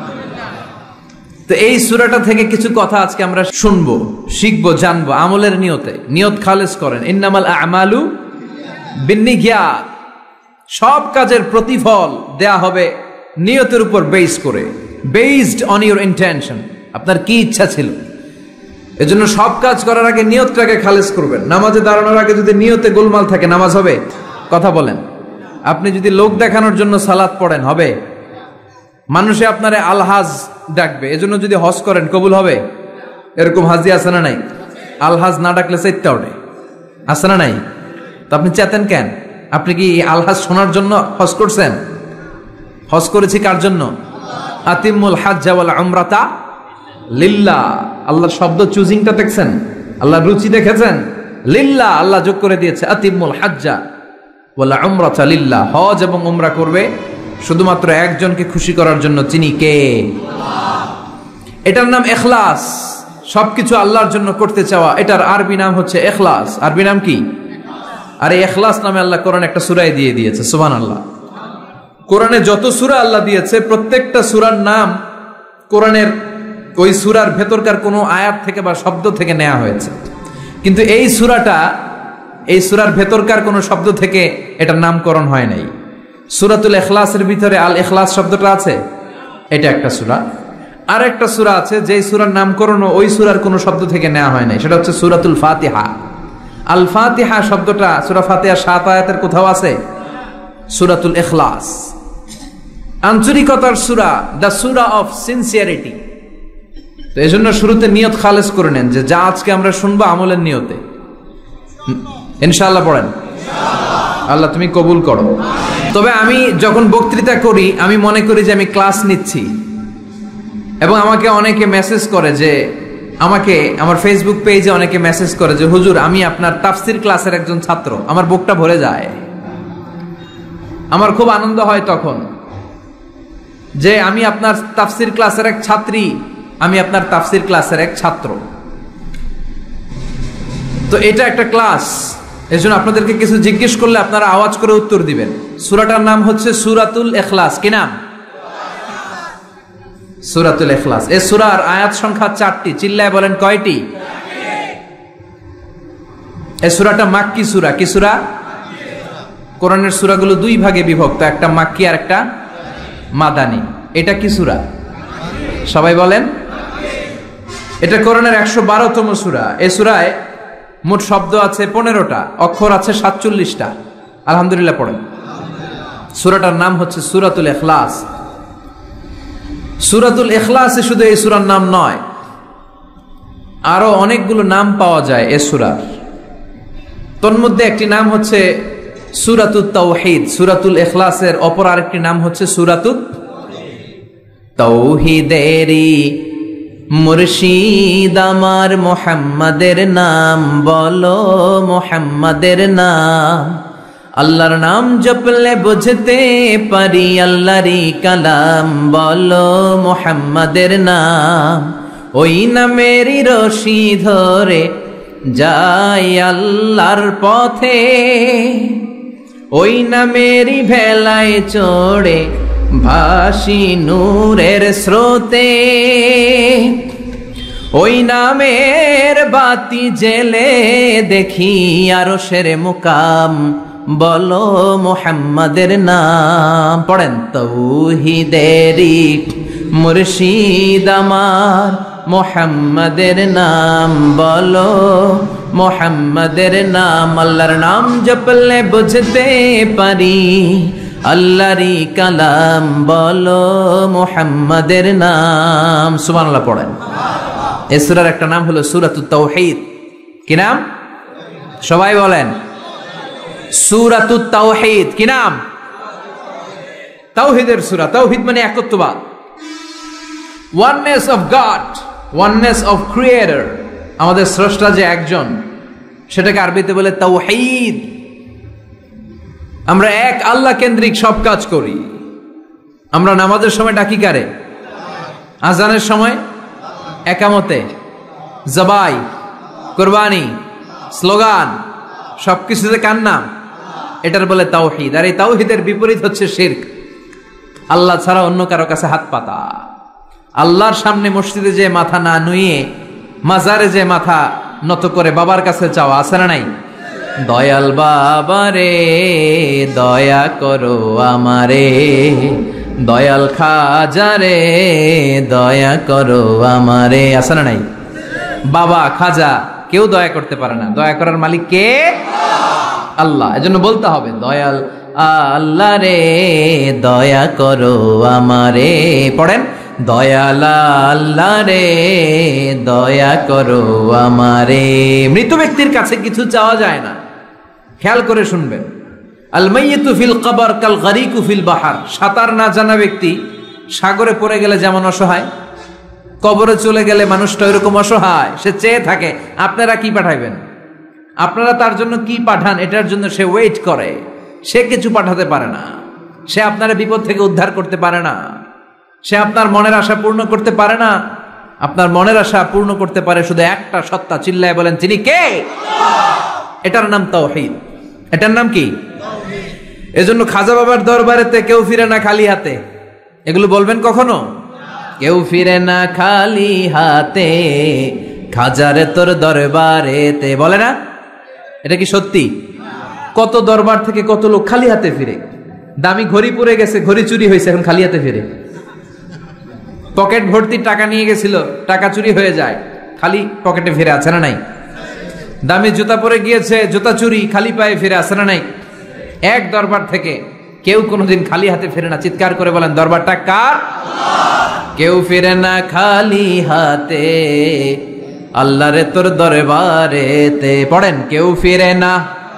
তো এই সূরাটা থেকে কিছু কথা আজকে আমরা শুনবো, শিখবো, জানবো আমলের নিয়তে। নিয়ত খালেস করেন, ইন্নামাল আমালু বিন্নিয়াত। সব কাজের প্রতিফল দেয়া হবে নিয়তের উপর বেস করে, বেসড অন ইউর ইন্টেনশন। আপনার কি ইচ্ছা ছিল, এজন্য সব কাজ করার আগে নিয়তটাকে খালেস করবেন। নামাজে দাঁড়ানোর আগে যদি নিয়তে গোলমাল থাকে নামাজ হবে? কথা বলেন। আপনি যদি লোক দেখানোর জন্য সালাত পড়েন হবে? মানুষে আপনারে আলহাজ ডাকবে, এজন্য যদি হজ করেন কবুল হবে? এরকম হাজি আছে না নাই? আলহাজ না ডাকলে চাইতে ওঠে, আছে না নাই? তো আপনি চেতেন কেন? আপনি কি আলহাজ শোনার জন্য হজ করছেন? হজ করেছি কার জন্য? আতিমুল হাজ্জা ওয়াল উমরাতা লিল্লাহ। আল্লাহর শব্দ চুজিংটা দেখছেন? আল্লাহর রুচি দেখেছেন? লিল্লাহ, আল্লাহ যোগ করে দিয়েছে আতিমুল হাজ্জা ওয়াল উমরাতা লিল্লাহ। হজ এবং উমরা করবে শুধুমাত্র একজনকে খুশি করার জন্য, তিনি কে? এটার নাম ইখলাস। সবকিছু আল্লাহর জন্য করতে চাওয়া, এটার আরবি নাম হচ্ছে ইখলাস। আরবি নাম কি? আর এই ইখলাস নামে আল্লাহ কোরআন একটা সূরায় দিয়ে দিয়েছে। সুবহানাল্লাহ। কোরআনে যত সূরা আল্লাহ দিয়েছে প্রত্যেকটা সূরার নাম কোরআনের ওই সূরার ভেতরকার কোনো আয়াত থেকে বা শব্দ থেকে নেওয়া হয়েছে, কিন্তু এই সূরাটা এই সূরার ভেতরকার কোনো শব্দ থেকে এটার নামকরণ হয় নাই। সূরাতুল ইখলাসের ভিতরে আল ইখলাস শব্দটা আছে, এটা একটা সূরা। আর একটা সূরা আছে যেই সূরার নামকরণ ওই সূরার কোনো শব্দ থেকে নেওয়া হয় নাই, সেটা হচ্ছে সূরাতুল ফাতিহা। আল ফাতিহা শব্দটা সূরা ফাতিহা 7 আয়াতের কোথাও আছে? সূরাতুল ইখলাস আন্তরিকতার সূরা, দ্য সূরা অফ সিনসিয়ারিটি। তো এজন্য শুরুতে নিয়ত খালেস করে নেন যে যা আজকে আমরা শুনবো আমলের নিয়তে। ইনশাআল্লাহ পড়েন। আল্লাহ তুমি কবুল করো। তবে আমি যখন বক্তৃতা করি আমি মনে করি যে আমি ক্লাস নিচ্ছি, এবং আমাকে অনেকে মেসেজ করে যে, আমাকে আমার ফেসবুক পেজে অনেকে মেসেজ করে যে হুজুর আমি আপনার তাফসির ক্লাসের একজন ছাত্র, আমার বুকটা ভরে যায়। আমার খুব আনন্দ হয় তখন যে আমি আপনার তাফসির ক্লাসের এক ছাত্রী, আমি আপনার তাফসির ক্লাসের এক ছাত্র। তো এটা একটা ক্লাস, এজন্য আপনাদেরকে কিছু জিজ্ঞেস করলে আপনারা আওয়াজ করে উত্তর দিবেন। সূরাটার নাম হচ্ছে সূরাতুল ইখলাস। কি নাম? সূরাতুল ইখলাস। এই সূরার আয়াত সংখ্যা 4টি। চিল্লায় বলেন কয়টি? এই সূরাটা মাক্কি সূরা। কি সূরা? কোরআনের সূরাগুলো দুই ভাগে বিভক্ত, একটা মাক্কি আর একটা মাদানী। এটা কি সূরা? সবাই বলেন। এটা কোরআনের 112তম সূরা। এই সূরায় মোট শব্দ আছে 15টা, অক্ষর আছে 47টা। আলহামদুলিল্লাহ পড়েন। সূরাটার নাম হচ্ছে সূরাতুল ইখলাস। সূরাতুল ইখলাসে শুধু এই সূরার নাম নয়, আরো অনেকগুলো নাম পাওয়া যায় এই সূরার। তন্মধ্যে একটি নাম হচ্ছে সূরাতুত তাওহীদ। সূরাতুল ইখলাসের অপর আরেকটি নাম হচ্ছে সূরাতুত তাওহীদেরি মুর্শিদ আমার মুহাম্মাদের নাম বলো, মুহাম্মাদের নাম। আল্লাহর নাম জপলে বুঝতে পারি আল্লাহরই কালাম বলো, মুহাম্মাদের নাম। ওই নামেরই রশি ধরে যাই আল্লাহর পথে, ওই নামেরই ভেলায় চড়ে ভাসি নূরের স্রোতে। ওই নামের বাতি জেলে দেখি আরশের মুকাম বলো, মুহাম্মাদের নাম। পড়েন। তাওহীদেরি মুর্শিদ আমার মুহাম্মাদের নাম বলো, মুহাম্মাদের নাম। আল্লাহর নাম জপলে বুঝতে পারি আল্লাহরই কালাম বলো, মুহাম্মাদের নাম। সুবহানাল্লাহ পড়েন। এই সূরার একটা নাম হলো সূরাতুত তাওহীদ। কি নাম? সবাই বলেন। সূরাতুত তাওহীদ। কি নাম? তাওহীদের সূরা। তাওহীদ মানে একত্ববাদ, oneness of God, oneness of creator। আমাদের স্রষ্টা যে একজন, সেটাকে আরবিতে বলে তাওহীদ। আমরা এক আল্লাহ কেন্দ্রিক সব কাজ করি। আমরা নামাজের সময় ডাকি কারে? আজানের সময়, একামতে, জবাই, কুরবানি, স্লোগান, সবকিছুতে কার নাম? এটার বলে তাওহীদ। আর এই তাওহীদের বিপরীত হচ্ছে শিরক। আল্লাহ ছাড়া অন্য কারো কাছে হাত পাতা। আল্লাহর সামনে মসজিদে যে মাথা না নুয়ে মাজারে যে মাথা নত করে বাবার কাছে চাওয়া, আছে না নাই? দয়াল বাবা রে দয়া করো আমারে, দয়াল খাজা রে দয়া করো আমারে, আছে না নাই? বাবা খাজা কেউ দয়া করতে পারে না, দয়া করার মালিক কে? আল্লাহ। এজন্য বলতে হবে দয়াল আল্লাহ রে দয়া করো আমারে। পড়েন। দয়াল আল্লাহ রে দয়া করো আমারে। মৃত ব্যক্তির কাছে কিছু চাওয়া যায় না। খেয়াল করে শুনবেন। আল মাইয়িতু ফিল কবর কাল গারিকু ফিল বাহার। সাঁতার না জানা ব্যক্তি সাগরে পড়ে গেলে যেমন অসহায়, কবরে চলে গেলে মানুষটা এরকম অসহায়, সে চেয়ে থাকে আপনারা কি পাঠাইবেন, আপনারা তার জন্য কি পাঠান, এটার জন্য সে ওয়েট করে। সে কিছু পাঠাতে পারে না, সে আপনার বিপদ থেকে উদ্ধার করতে পারে না, সে আপনার মনের আশা পূর্ণ করতে পারে না। আপনার মনের আশা পূর্ণ করতে পারে শুধু একটা সত্তা। চিল্লায় বলেন তিনি কে? এটার নাম তাওহীদ। এটার নাম কি? এজন্য খাজা বাবার দরবারেতে কেউ ফিরে না খালি হাতে। এগুলো বলবেন কখনো? কেউ ফিরে না খালি হাতে, খাজারে তোর দরবারেতে, বলে না? এটা কি সত্যি? কত দরবার থেকে কত লোক খালি হাতে ফিরে। দামি ঘড়ি পরে গেছে, ঘড়ি চুরি হয়েছে, এখন খালি হাতে ফিরে। পকেট ভর্তি টাকা নিয়ে গেছিল, টাকা চুরি হয়ে যায়, খালি পকেটে ফিরে, আছে না নাই? দামি জুতা পরে গিয়েছে, জুতা চুরি, খালি পায়ে ফিরে, আছে না নাই? এক দরবার থেকে কেউ কোনোদিন খালি হাতে ফিরে না। চিৎকার করে বলেন দরবারটা কার? কেউ ফিরে না খালি হাতে, আল্লাহরে তোর দরবারেতে। পড়েন। কেউ ফিরে না।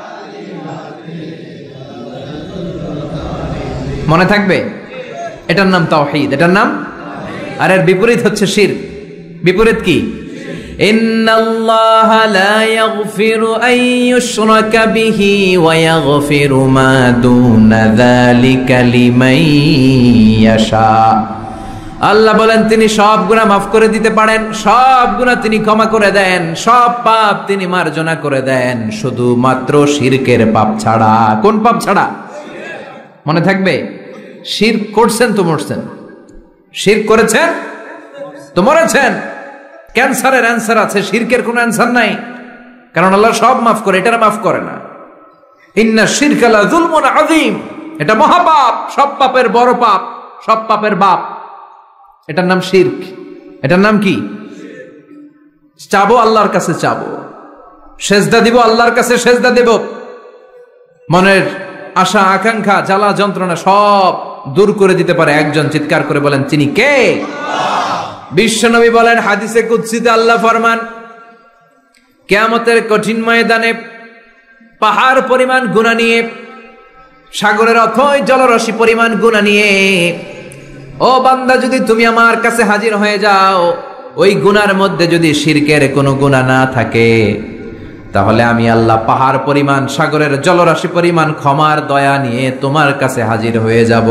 মনে থাকবে? এটার নাম তাওহীদ। এটার নাম। আর এর বিপরীত হচ্ছে শিরক। বিপরীত কি? ইন্নাল্লাহা লা ইয়াগফিরু আন ইউশরাকা বিহি ওয়া ইয়াগফিরু মা দুনা যালিকা লিমান ইয়াশা। আল্লাহ বলেন তিনি সব গুনাহ মাফ করে দিতে পারেন, সব গুনাহ তিনি ক্ষমা করে দেন, সব পাপ তিনি মার্জনা করে দেন, শুধুমাত্র শিরকের পাপ ছাড়া। কোন পাপ ছাড়া? মনে থাকবে? শিরক করছেন তো মরছেন, শিরক করেছেন তো মরেছেন। ক্যান্সারের অ্যান্সার আছে, শিরকের কোনো অ্যান্সার নাই, কারণ আল্লাহ সব মাফ করে, এটা মাফ করে না। ইন্না শিরকা লা যুলমুন আযীম। এটা মহাপাপ, সব পাপের বড় পাপ, সব পাপের বাপ। এটার নাম শিরক। এটার নাম কি? চাবো আল্লাহর কাছে চাবো, সেজদা দিব আল্লাহর কাছে সেজদা দেব, মনের আশা আকাঙ্ক্ষা জ্বালা যন্ত্রণা সব দূর করে দিতে পারে একজন। চিৎকার করে বলেন তিনি কে? বিশ্বনবী বলেন হাদিসে কুদসিতে আল্লাহ ফরমান, কিয়ামতের কঠিন ময়দানে পাহাড় পরিমাণ গুনাহ নিয়ে, সাগরের অথই জলরাশি পরিমাণ গুনাহ নিয়ে, ও বান্দা যদি তুমি আমার কাছে হাজির হয়ে যাও, ওই গুনার মধ্যে যদি শিরকের কোনো গুনাহ না থাকে, তাহলে আমি আল্লাহ পাহাড় পরিমাণ সাগরের জলরাশি পরিমাণ ক্ষমার দয়া নিয়ে তোমার কাছে হাজির হয়ে যাব।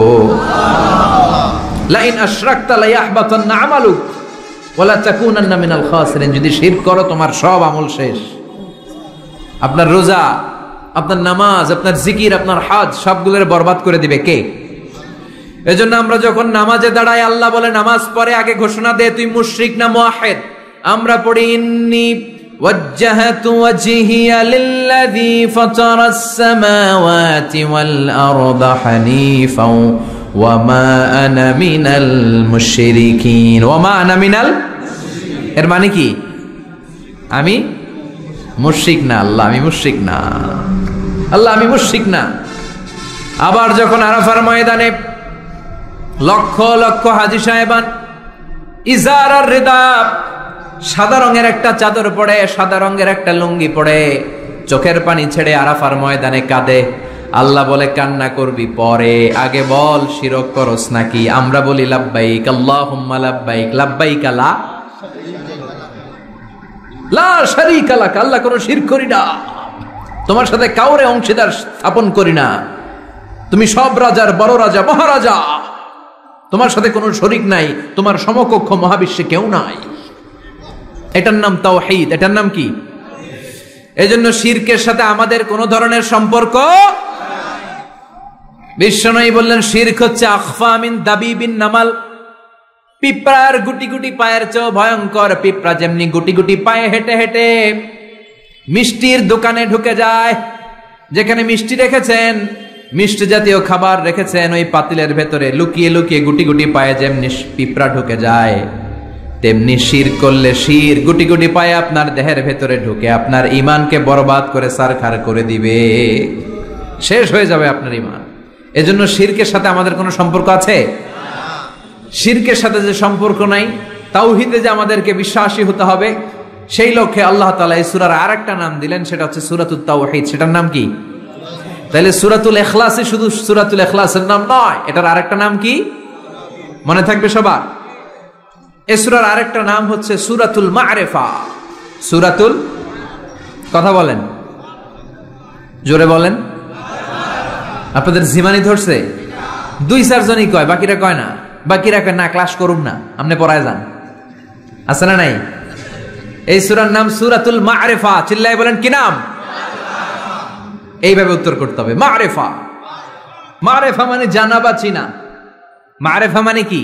লাইন আশরাকতা লায়াহবাতান্না আমালুক ওয়ালা তাকুনান্না মিনাল খাসিরিন। যদি শিরক করো তোমার সব আমল শেষ। আপনার রোজা, আপনার নামাজ, আপনার জিকির, আপনার হজ সবগুলোর বরবাদ করে দিবে কে? এজন্য আমরা যখন নামাজে দাঁড়াই আল্লাহ বলে নামাজ পড়ে আগে ঘোষণা দে তুই মুশরিক না মুওয়াহিদ। আমরা পড়ি ইন্নী ওয়াজ্জাহাতু ওয়াজহিয়া লিল্লাযী ফাতারাস সামাওয়াতি ওয়াল আরদা হানিফাও ওয়া মা আনা মিনাল মুশরিকিন। ওয়া মা আনা মিনাল, এর মানে কি? আমি মুশরিক না, আল্লাহ আমি মুশরিক না, আল্লাহ আমি মুশরিক না। আবার যখন আরাফার ময়দানে লক্ষ লক্ষ হাজী সাহেবান ইজার আর রিদা, সাদা রঙের একটা চাদর পড়ে, সাদা রঙের একটা লুঙ্গি পড়ে, চোখের পানি ছেড়ে আরাফার ময়দানে কাঁদে। আল্লাহ বলে কান্না করবি পরে, আগে বল শিরক করস নাকি? আমরা বলি লাব্বাইক আল্লাহুম্মা লাব্বাইক, লাব্বাইক লা শারীকা লাক, আল্লাহ কোনো শিরক করি না, তোমার সাথে কাউরে অংশীদার স্থাপন করি না, তুমি সব রাজার বড় রাজা, মহারাজা, তোমার সাথে কোনো শরীক নাই, তোমার সমকক্ষ মহাবিশ্বে কেউ নাই। এটার নাম তাওহীদ। এটার নাম কি? এজন্য শিরকের সাথে আমাদের কোনো ধরনের সম্পর্ক। বিশ্বনবী বললেন শিরক হচ্ছে আখফা মিন দাবিবিন নামাল, পিঁপড়ার গুটি গুটি পায়ের চেয়েও ভয়ঙ্কর। পিঁপড়া যেমনি গুটি গুটি পায়ে হেঁটে হেঁটে মিষ্টির দোকানে ঢুকে যায়, যেখানে মিষ্টি রেখেছেন, মিষ্টি জাতীয় খাবার রেখেছেন, ওই পাতিলের ভেতরে লুকিয়ে লুকিয়ে গুটি গুটি পায়ে যেমনি পিঁপড়া ঢুকে যায়, তেমনি শিরক করলে শির গুটি গুটি পায়ে আপনার দেহের ভেতরে ঢুকে আপনার ঈমানকে বরবাদ করে সারখার করে দিবে, শেষ হয়ে যাবে আপনার ঈমান। এজন্য শিরকের সাথে আমাদের কোনো সম্পর্ক আছে? শিরকের সাথে যে সম্পর্ক নাই, তাওহীদে যে আমাদেরকে বিশ্বাসী হতে হবে, সেই লক্ষ্যে আল্লাহ তাআলা এই সূরার আরেকটা নাম দিলেন, সেটা হচ্ছে সূরাতুত তাওহীদ। সেটার নাম কি? তাহলে সূরাতুল ইখলাসে শুধু সূরাতুল ইখলাসের নাম নয়, এটার আরেকটা নাম কি মনে থাকবে সবার? এই সূরার আরেকটা নাম হচ্ছে সূরাতুল মা'রিফা। সূরাতুল, কথা বলেন, জোরে বলেন। আপনাদের জিমানি ধরছে? 2-4 জনই কয়, বাকিরা কয় না। বাকিরা কয় না ক্লাস করুম না, আপনি পড়ায় যান। আছে না নাই? এই সূরার নাম সূরাতুল মা'রিফা। চিল্লায় বলেন কি নাম? এইভাবে উত্তর করতে হবে, মা'রিফা। মা'রিফা মানে জানা বা চিনা। মা'রিফা মানে কি?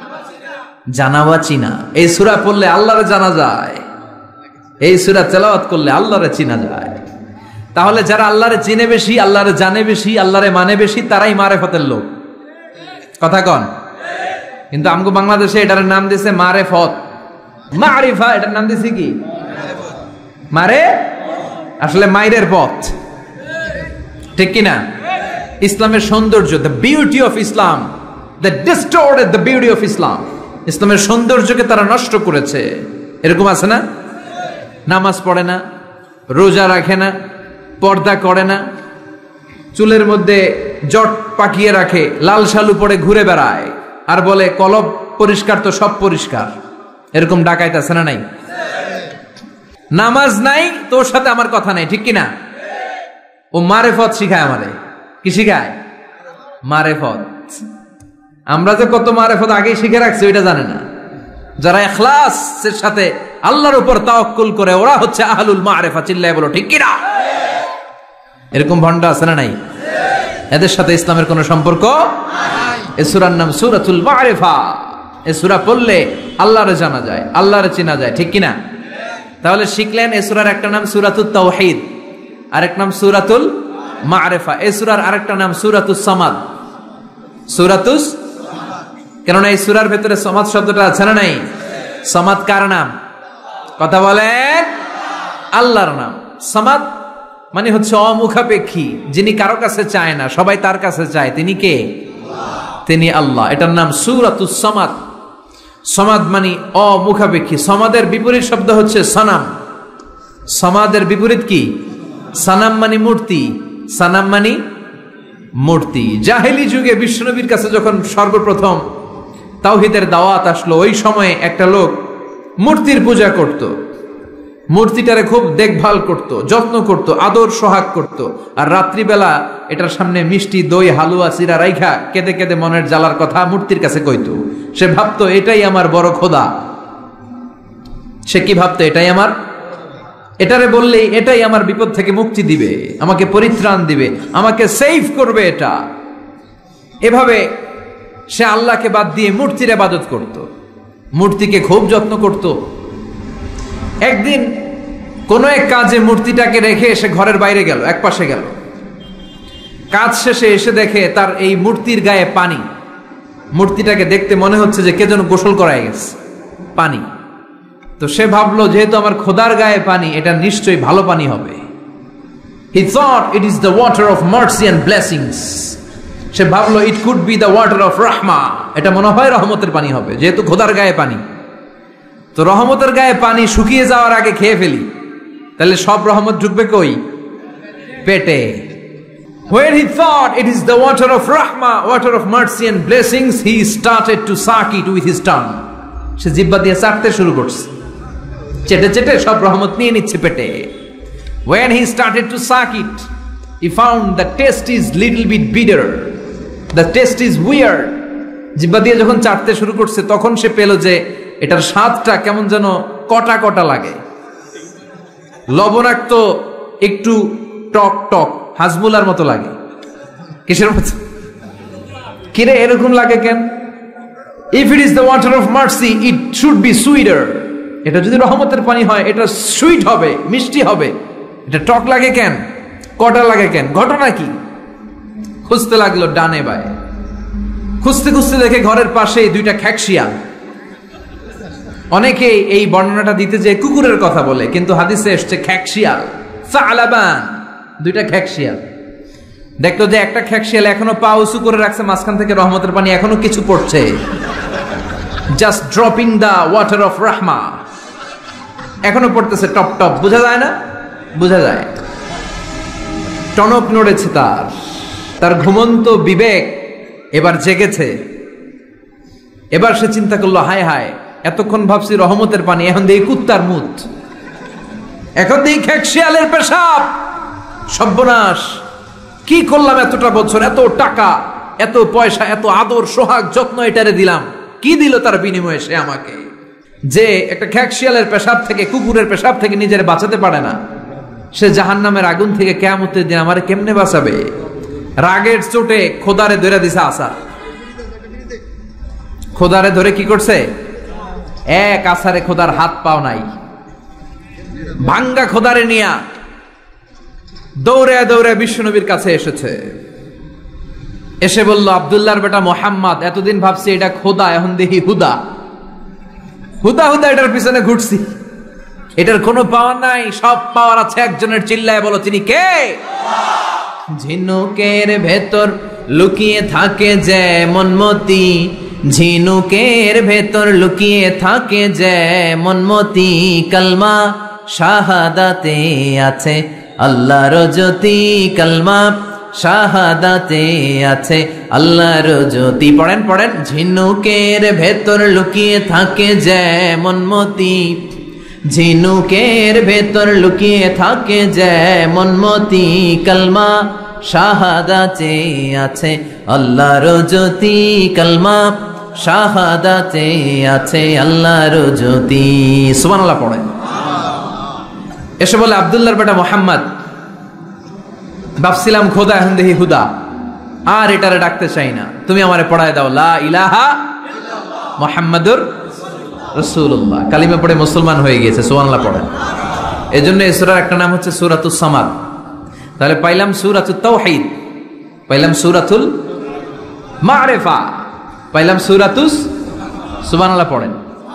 জানা বা চিনা। এই সূরা পড়লে আল্লাহরে জানা যায়, এই সূরা তেলাওয়াত করলে আল্লাহরে চিনা যায়। তাহলে যারা আল্লাহরে চিনে বেশি, আল্লাহরে জানে বেশি, আল্লাহরে মানে বেশি, তারাই মারেফতের লোক। কথা কন? কিন্তু আমগো বাংলাদেশে এটার নাম দিয়েছে মারেফত। মারিফা এটার নাম দিয়েছে কি? মারে, আসলে মাইরের পথ, ঠিক কিনা? ইসলামের সৌন্দর্য, the beauty of Islam, the distorted the beauty of Islam. ইসলামের সৌন্দর্যকে তারা নষ্ট করেছে। এরকম আছে না? নামাজ পড়ে না, রোজা রাখে না, পর্দা করে না, চুলের মধ্যে জট পাকিয়ে রাখে, লাল শালু পরে ঘুরে বেড়ায়, আর বলে কলব পরিষ্কার তো সব পরিষ্কার। এরকম ডাকাইত আছে না নাই? নামাজ নাই, তোর সাথে আমার কথা নাই, ঠিক কিনা? ও মারেফত শিখায় আমারে। কি শিখায়? মারেফত। আমরা যে কত মারেফত আগেই শিখে রাখছি ওইটা জানে না। যারা ইখলাসের সাথে আল্লাহর উপর তাওয়াক্কুল করে, ওরা হচ্ছে আহলুল মারেফা। চিল্লায় বলো ঠিক কিনা? এরকম ভণ্ড আছে না নাই? এদের সাথে ইসলামের কোনো সম্পর্ক নাই। এই সূরার নাম সূরাতুল মা'রিফা। এই সূরা পড়লে আল্লাহরে জানা যায়, আল্লাহরে চেনা যায়, ঠিক কিনা? তাহলে শিখলেন এই সূরার একটা নাম সূরাতুত তাওহীদ, আরেক নাম সূরাতুল মা'রিফা। এই সূরার আরেকটা নাম সূরাতুস সামাদ। সূরাতুস, কেননা এই সূরার ভেতরে সামাদ শব্দটা আছে না নাই? সামাদ কার নাম? কথা বলেন, আল্লাহর নাম। সামাদ মানে হচ্ছে অমুখাপেক্ষী, যিনি কারো কাছে চায় না, সবাই তার কাছে চায়। তিনি কে? তিনি আল্লাহ। এটার নাম সূরাতুস সামাদ। সামাদ মানে অমুখাপেক্ষী। সামাদের বিপরীত শব্দ হচ্ছে সানাম। সামাদের বিপরীত কি? সানাম মানে মূর্তি। সানাম মানে মূর্তি। জাহেলি যুগে বিশ্বনবীর কাছে যখন সর্বপ্রথম তাওহীদের দাওয়াত আসলো, ওই সময়ে একটা লোক মূর্তির পূজা করত, মূর্তিটারে খুব দেখভাল করত, যত্ন করত, আদর সোহাগ করত, আর রাত্রিবেলা এটার সামনে মিষ্টি দই হালুয়া চিরা রাইখা কেঁদে কেঁদে মনের জ্বালার কথা মূর্তির কাছে কইতো। সে ভাবতো এটাই আমার বড় খোদা। সে কি ভাবতো? এটারে বললেই এটাই আমার বিপদ থেকে মুক্তি দিবে, আমাকে পরিত্রাণ দিবে, আমাকে সেভ করবে এটা। এভাবে সে আল্লাহকে বাদ দিয়ে মূর্তির ইবাদত করত, মূর্তিকে খুব যত্ন করত। একদিন কোন এক কাজে মূর্তিটাকে রেখে সে ঘরের বাইরে গেল, এক পাশে গেল। কাজ শেষে এসে দেখে তার এই মূর্তির গায়ে পানি। মূর্তিটাকে দেখতে মনে হচ্ছে যে কে যেন গোসল করায় গেছে, পানি। তো সে ভাবলো যেহেতু আমার খোদার গায়ে পানি, এটা নিশ্চয়ই ভালো পানি হবে। He thought it is the water of mercy and blessings. সে ভাবলো it could be the water of rahma. এটা মনে হয় রহমতের পানি হবে, যেহেতু খোদার গায়ে পানি। তো রহমতের গায়ে পানি শুকিয়ে যাওয়ার আগে খেয়ে ফেলি, তাহলে সব রহমত ঢুকবে কই? পেটে। When he thought it is the water of rahma, water of mercy and blessings, he started to suck it with his tongue. সে জিহ্বা দিয়ে চাটতে শুরু করছে, চেটে চেটে সব রহমত নিয়ে নিচ্ছে পেটে। When he started to suck it, he found the taste is little bit bitter. The taste is weird. জিহ্বা দিয়ে যখন চাটতে শুরু করছে, তখন সে পেল যে এটার স্বাদটা কেমন যেন কটা কটা লাগে, লবণাক্ত, একটু টক টক, হাজমুলার মতো লাগে। কিসের মতো? কিরে এরকম লাগে কেন? If it is the water of mercy, it should be sweeter. এটা যদি রহমতের পানি হয়, এটা সুইট হবে, মিষ্টি হবে। এটা টক লাগে কেন, কটা লাগে কেন, ঘটনা কি? খুঁজতে লাগলো ডানে বায়ে। খুঁজতে খুঁজতে দেখে ঘরের পাশে দুইটা খ্যাকশিয়াল। অনেকে এই বর্ণনাটা দিতে যে কুকুরের কথা বলে, কিন্তু হাদিসে এসছে খ্যাকশিয়াল, সালাবান, দুইটা খ্যাকশিয়াল। দেখলো যে একটা খ্যাকশিয়াল এখনো পা উঁচু করে রাখছে, মাঝখান থেকে রহমতের পানি এখনো কিছু পড়ছে, just dropping the water of rahma, এখনো পড়তেছে টপ টপ। বোঝা যায় না? বোঝা যায়। টনক নড়েছে তার ঘুমন্ত বিবেক এবার জেগেছে। এবার সে চিন্তা করলো, হায় হায়, এতক্ষণ ভাবছি রহমতের পানি, এখন দেখি কুত্তার মুত, এখন দেখি খ্যাকশিয়ালের পেশাব। সর্বনাশ, কি করলাম এতটা বছর, এত টাকা, এত পয়সা, এত আদর সোহাগ যত্ন এটারে দিলাম, কি দিল তার বিনিময়ে সে আমাকে? যে একটা খ্যাকশিয়ালের পেশাব থেকে, কুকুরের পেশাব থেকে নিজের বাঁচাতে পারে না, সে জাহান্নামের আগুন থেকে কিয়ামতের দিন আমারে কেমনে বাঁচাবে? রাগের চোটে খোদারে ধরে দিছে আসার। খোদারে ধরে কি করছে? এক আসারে খোদার হাত পাও নাই, ভাঙ্গা খোদারে নিয়া দৌড়ে দৌড়ে বিশ্বনবীর কাছে এসেছে। এসে বলল, আব্দুল্লাহর বেটা মোহাম্মদ, এতদিন ভাবছি এটা খোদা, এখন দেখি হুদা। হুদা হুদা এটার পিছনে ঘুরছি, এটার কোনো পাওয়ার নাই, সব পাওয়ার আছে একজনের। চিল্লায় বলো, তিনি কে? ঝিনুকের ভেতর লুকিয়ে থাকে যেমন মতি, ঝিনুকের ভেতর লুকিয়ে থাকে যেমন মতি, কালমা শাহাদাতে আছে আল্লাহর জ্যোতি, কালমা শাহাদাতে আছে আল্লাহর জ্যোতি। পড়েন পড়েন। ঝিনুকের ভেতর লুকিয়ে থাকে যেমন মতি, ঝিনুকের ভেতর লুকিয়ে থাকে যেমন মতি, কালমা শাহাদাতে আছে আল্লাহর জ্যোতি, কালমা শাহাদাতে আছে আল্লাহর জ্যোতি। সুবহানাল্লাহ পড়েন। এসে বলে, আব্দুল্লাহর বেটা মোহাম্মদ, ভাবছিলাম খোদা, এখন দেখি হুদা, আর এটারে ডাকতে চাই না, তুমি আমারে পড়ায় দাও লা ইলাহা মুহাম্মাদুর রাসূলুল্লাহ। কালিমা পড়ে মুসলমান হয়ে গিয়েছে। সুবহানাল্লাহ পড়েন। এজন্য এই সূরার একটা নাম হচ্ছে সূরাতুস সামাদ। তাহলে পাইলাম সূরাতুত তাওহীদ, পাইলাম সূরাতুল মারিফা, পাইলাম সূরাতুস, সুবহানাল্লাহ পড়েন,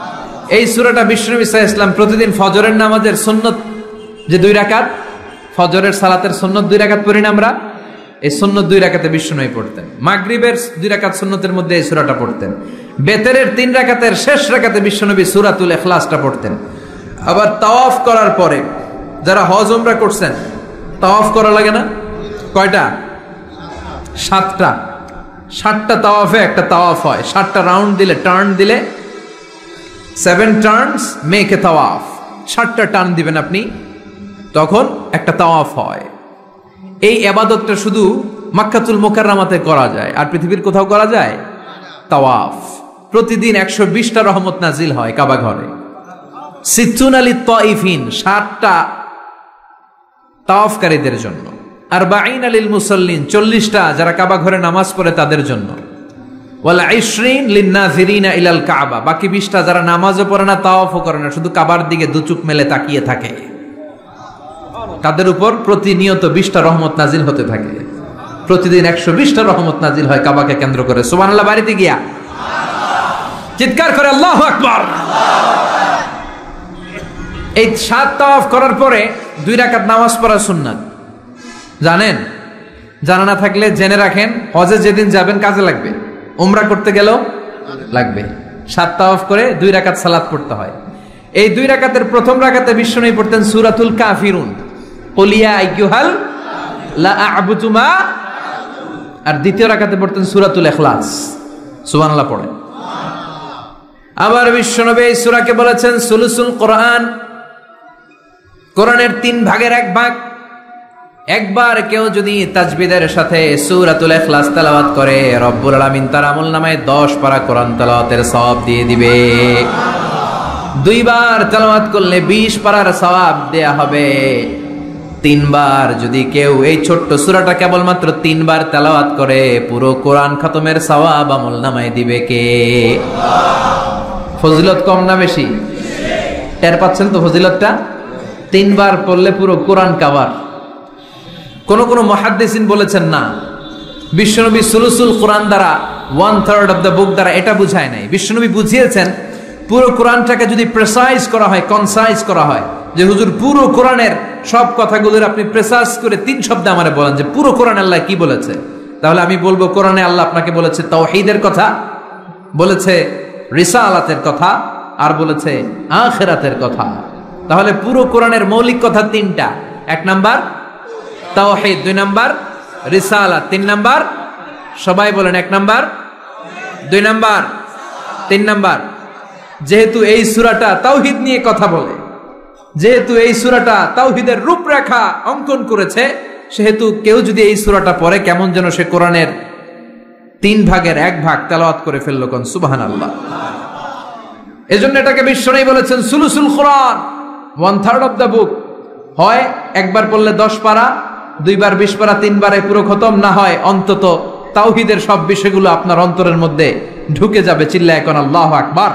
এই সূরাটা বিশ্বনবী সাল্লাল্লাহু আলাইহি ওয়াসাল্লাম প্রতিদিন ফজরের নামাজের সুন্নত যে 2 রাকাত, ফজরের সালাতের সুন্নত 2 রাকাত পড়ি না আমরা, এই সুন্নত 2 রাকাতে বিশ্বনবী পড়তেন। মাগরিবের 2 রাকাত সুন্নতের মধ্যে এই সূরাটা পড়তেন। বেতেরের 3 রাকাতের শেষ রাকাতে বিশ্বনবী সূরাতুল ইখলাসটা পড়তেন। আবার তাওয়াফ করার পরে যারা হজ উমরা করছেন, তাওয়াফ করা লাগে না? কয়টা? 7টা। 7টা তাওয়াফে একটা তাওয়াফ হয়। 7টা রাউন্ড দিলে, টার্ন দিলে 7 টার্নস মেক এ তাওয়াফ। 7টা টার্ন দিবেন আপনি, তখন একটা তাওয়াফ হয়। এই ইবাদতটা শুধু মক্কাতুল মুকাররমাতে করা যায়, আর পৃথিবীর কোথাও করা যায়? তাওয়াফ প্রতিদিন 120টা রহমত নাজিল হয় কাবা ঘরে। সিত্তুনা লিত-তাইফিন, 7টা তাওয়াফকারীদের জন্য। 40 লিল মুসাল্লিন, 40টা যারা কাবা ঘরে নামাজ পড়ে তাদের জন্য। ওয়াল 20 লিন-নাযিরিনা ইলাল কাবা, বাকি 20টা যারা নামাজও পড়ে না, তাওয়াফও করে না, শুধু কাবার দিকে দুচুক মেলে তাকিয়ে থাকে, তাদের উপর প্রতিনিয়ত 20টা রহমত নাজিল হতে থাকে। প্রতিদিন 120টা রহমত নাজিল হয় কাবাকে কেন্দ্র করে। সুবহানাল্লাহ বাড়িতে গিয়া চিৎকার করে আল্লাহু আকবার। এই 7 তাওয়াফ করার পরে 2 রাকাত নামাজ পড়া সুন্নাত, জানেন? জানা না থাকলে জেনে রাখেন, হজে যেদিন যাবেন কাজে লাগবে, উমরা করতে গেলেও লাগবে। 7 তাওয়াফ করে 2 রাকাত সালাত পড়তে হয়। এই 2 রাকাতের প্রথম রাকাতে বিশ্বনবী পড়তেন সূরাতুল কাফিরুন, কুল ইয়া আইয়ুহাল লা আ'বুদু মা, আর দ্বিতীয় রাকাতে পড়তেন সূরাতুল ইখলাস। সুবহানাল্লাহ পড়েন। আবার বিশ্বনবী এই সূরাকে বলেছেন সুলুসুল কোরআন, কোরআনের 3 ভাগের 1 ভাগ। একবার কেউ যদি তাজবিদের সাথে সূরাতুল ইখলাস তেলাওয়াত করে, রব্বুল আলামিন তার আমলনামায় 10 পারা কোরআন তেলাওয়াতের সওয়াব দিয়ে দিবে। 2 বার তেলাওয়াত করলে 20 পারার সওয়াব দেয়া হবে। 3 বার যদি কেউ এই ছোট্ট সূরাটা কেবলমাত্র 3 বার তেলাওয়াত করে, পুরো কোরআন খতমের সওয়াব আমলনামায় দিবে কে? ফজিলত কম না বেশি? টের পাচ্ছেন তো ফজিলতটা? 3 বার পড়লে পুরো কোরআন কভার। কোন কোন মুহাদ্দিসিন বলেছেন না, বিশ্বনবী সুলুসুল কোরআন দ্বারা 1/3 অফ দ্য বুক দ্বারা এটা বুঝায় নাই। বিশ্বনবী বুঝিয়েছেন পুরো কোরআনটাকে যদি প্রেসাইজ করা হয়, কনসাইজ করা হয়, যে হুজুর পুরো কোরআনের সব কথাগুলোর আপনি প্রেসাইজ করে 3 শব্দে আমারে বলেন যে পুরো কোরআন আল্লাহ কি বলেছে, তাহলে আমি বলবো কোরআনে আল্লাহ আপনাকে বলেছে তাওহীদের কথা, বলেছে রিসালাতের কথা, আর বলেছে আখিরাতের কথা। তাহলে পুরো কোরআনের মৌলিক কথা 3টা। 1 নাম্বার তাওহীদ, 2 নাম্বার রিসালাত, 3 নাম্বার, সবাই বলেন 1 নাম্বার, 2 নাম্বার, 3 নাম্বার। যেহেতু এই সূরাটা তাওহীদ নিয়ে কথা বলে, যেহেতু এই সূরাটা তাওহীদের রূপরেখা অঙ্কন করেছে, সেহেতু কেউ যদি এই সূরাটা পড়ে কেমন যেন সে কোরআনের 3 ভাগের 1 ভাগ তেলাওয়াত করে ফেললো। কোন সুবহানাল্লাহ। এজন্য এটাকে বিশ্বনবী বলেছেন সুলুসুল কোরআন, 1/3 অফ দ্য বুক। হয় একবার পড়লে 10 পারা, 2 বার 20 পারা, 3 বারে পুরো খতম, না হয় অন্তত তাওহীদের সব বিষয়গুলো আপনার অন্তরের মধ্যে ঢুকে যাবে। চিল্লায় কোন আল্লাহু আকবার।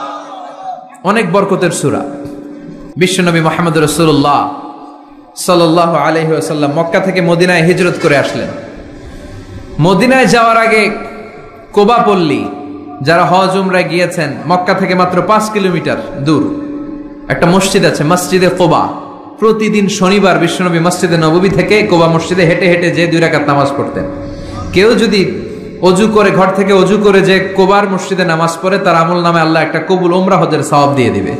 অনেক বরকতের সূরা। বিশ্বনবী মুহাম্মদ রাসূলুল্লাহ সাল্লাল্লাহু আলাইহি ওয়াসাল্লাম মক্কা থেকে মদিনায় হিজরত করে আসলেন। মদিনায় যাওয়ার আগে কোবা পল্লী, যারা হজ উমরায় গিয়েছেন, মক্কা থেকে মাত্র 5 কিলোমিটার দূর একটা মসজিদ আছে, মসজিদে কোবা। প্রতিদিন শনিবার বিশ্বনবী মসজিদে নববী থেকে কোবা মসজিদে হেঁটে হেঁটে যে 2 রাকাত নামাজ পড়তেন। কেউ যদি অজু করে, ঘর থেকে অজু করে যে কোবার মসজিদে নামাজ পড়ে, তার আমল নামে আল্লাহ একটা কবুল উমরা হজের সওয়াব দিয়ে দিবে।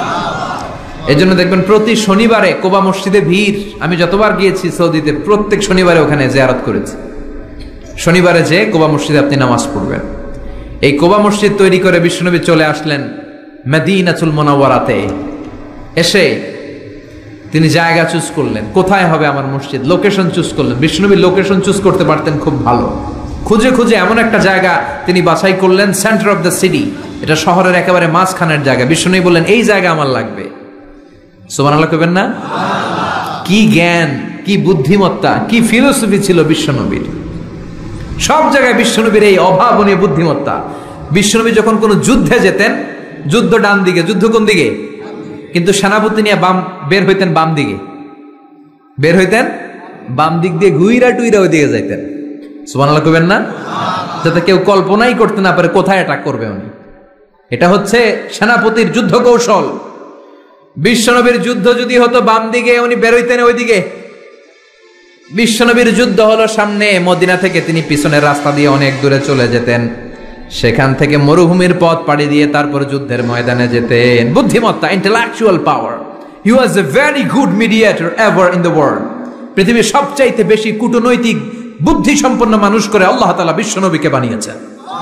এই জন্য দেখবেন প্রতি শনিবারে কোবা মসজিদে ভিড়। আমি যতবার গিয়েছি সৌদিতে, প্রত্যেক শনিবারে ওখানে জিয়ারত করেছি। শনিবারে যে কোবা মসজিদে আপনি নামাজ পড়বেন। এই কোবা মসজিদ তৈরি করে বিশ্বনবী চলে আসলেন মদিনাতুল মুনাওয়ারাতে। এসে তিনি জায়গা চুজ করলেন, কোথায় হবে আমার মসজিদ, লোকেশন চুজ করলেন। বিশ্বনবী লোকেশন চুজ করতে পারতেন খুব ভালো। খুঁজে খুঁজে এমন একটা জায়গা তিনি বাছাই করলেন, সেন্টার অফ দ্য সিটি, এটা শহরের একেবারে মাঝখানের জায়গা। বিশ্বনবী বললেন এই জায়গা আমার লাগবে। সুবহানাল্লাহ কইবেন না? কি জ্ঞান, কি বুদ্ধিমত্তা, কি ফিলোসফি ছিল বিশ্বনবীর। সব জায়গায় বিশ্বনবীর এই অভাবনীয় বুদ্ধিমত্তা। বিশ্বনবী যখন কোনো যুদ্ধে যেতেন, যুদ্ধ ডান দিকে, যুদ্ধ কোন দিকে? কিন্তু সেনাপতি নিয়ে বের হইতেন বাম দিকে, বের হইতেন বাম দিক দিয়ে, ঘুইরা টুইরা ওই দিকে যাইতেন। সুবহানাল্লাহ কইবেন না? যাতে কেউ কল্পনাই করতে না পারে কোথায় অ্যাটাক করবে উনি। এটা হচ্ছে সেনাপতির যুদ্ধ কৌশল। বিশ্বনবীর যুদ্ধ যদি হতো বাম দিকে, উনি বেরোইতেন ওইদিকে। বিশ্বনবীর যুদ্ধ হলো সামনে, মদিনা থেকে তিনি পিছনের রাস্তা দিয়ে অনেক দূরে চলে যেতেন, সেখান থেকে মরুভূমির পথ পাড়ি দিয়ে তারপর যুদ্ধের ময়দানে যেতেন। বুদ্ধিমত্তা, intellectual power. He was a very good mediator ever in the world. পৃথিবীর সবচাইতে বেশি কূটনৈতিক বুদ্ধি সম্পন্ন মানুষ করে আল্লাহ তাআলা বিশ্বনবীকে বানিয়েছেন।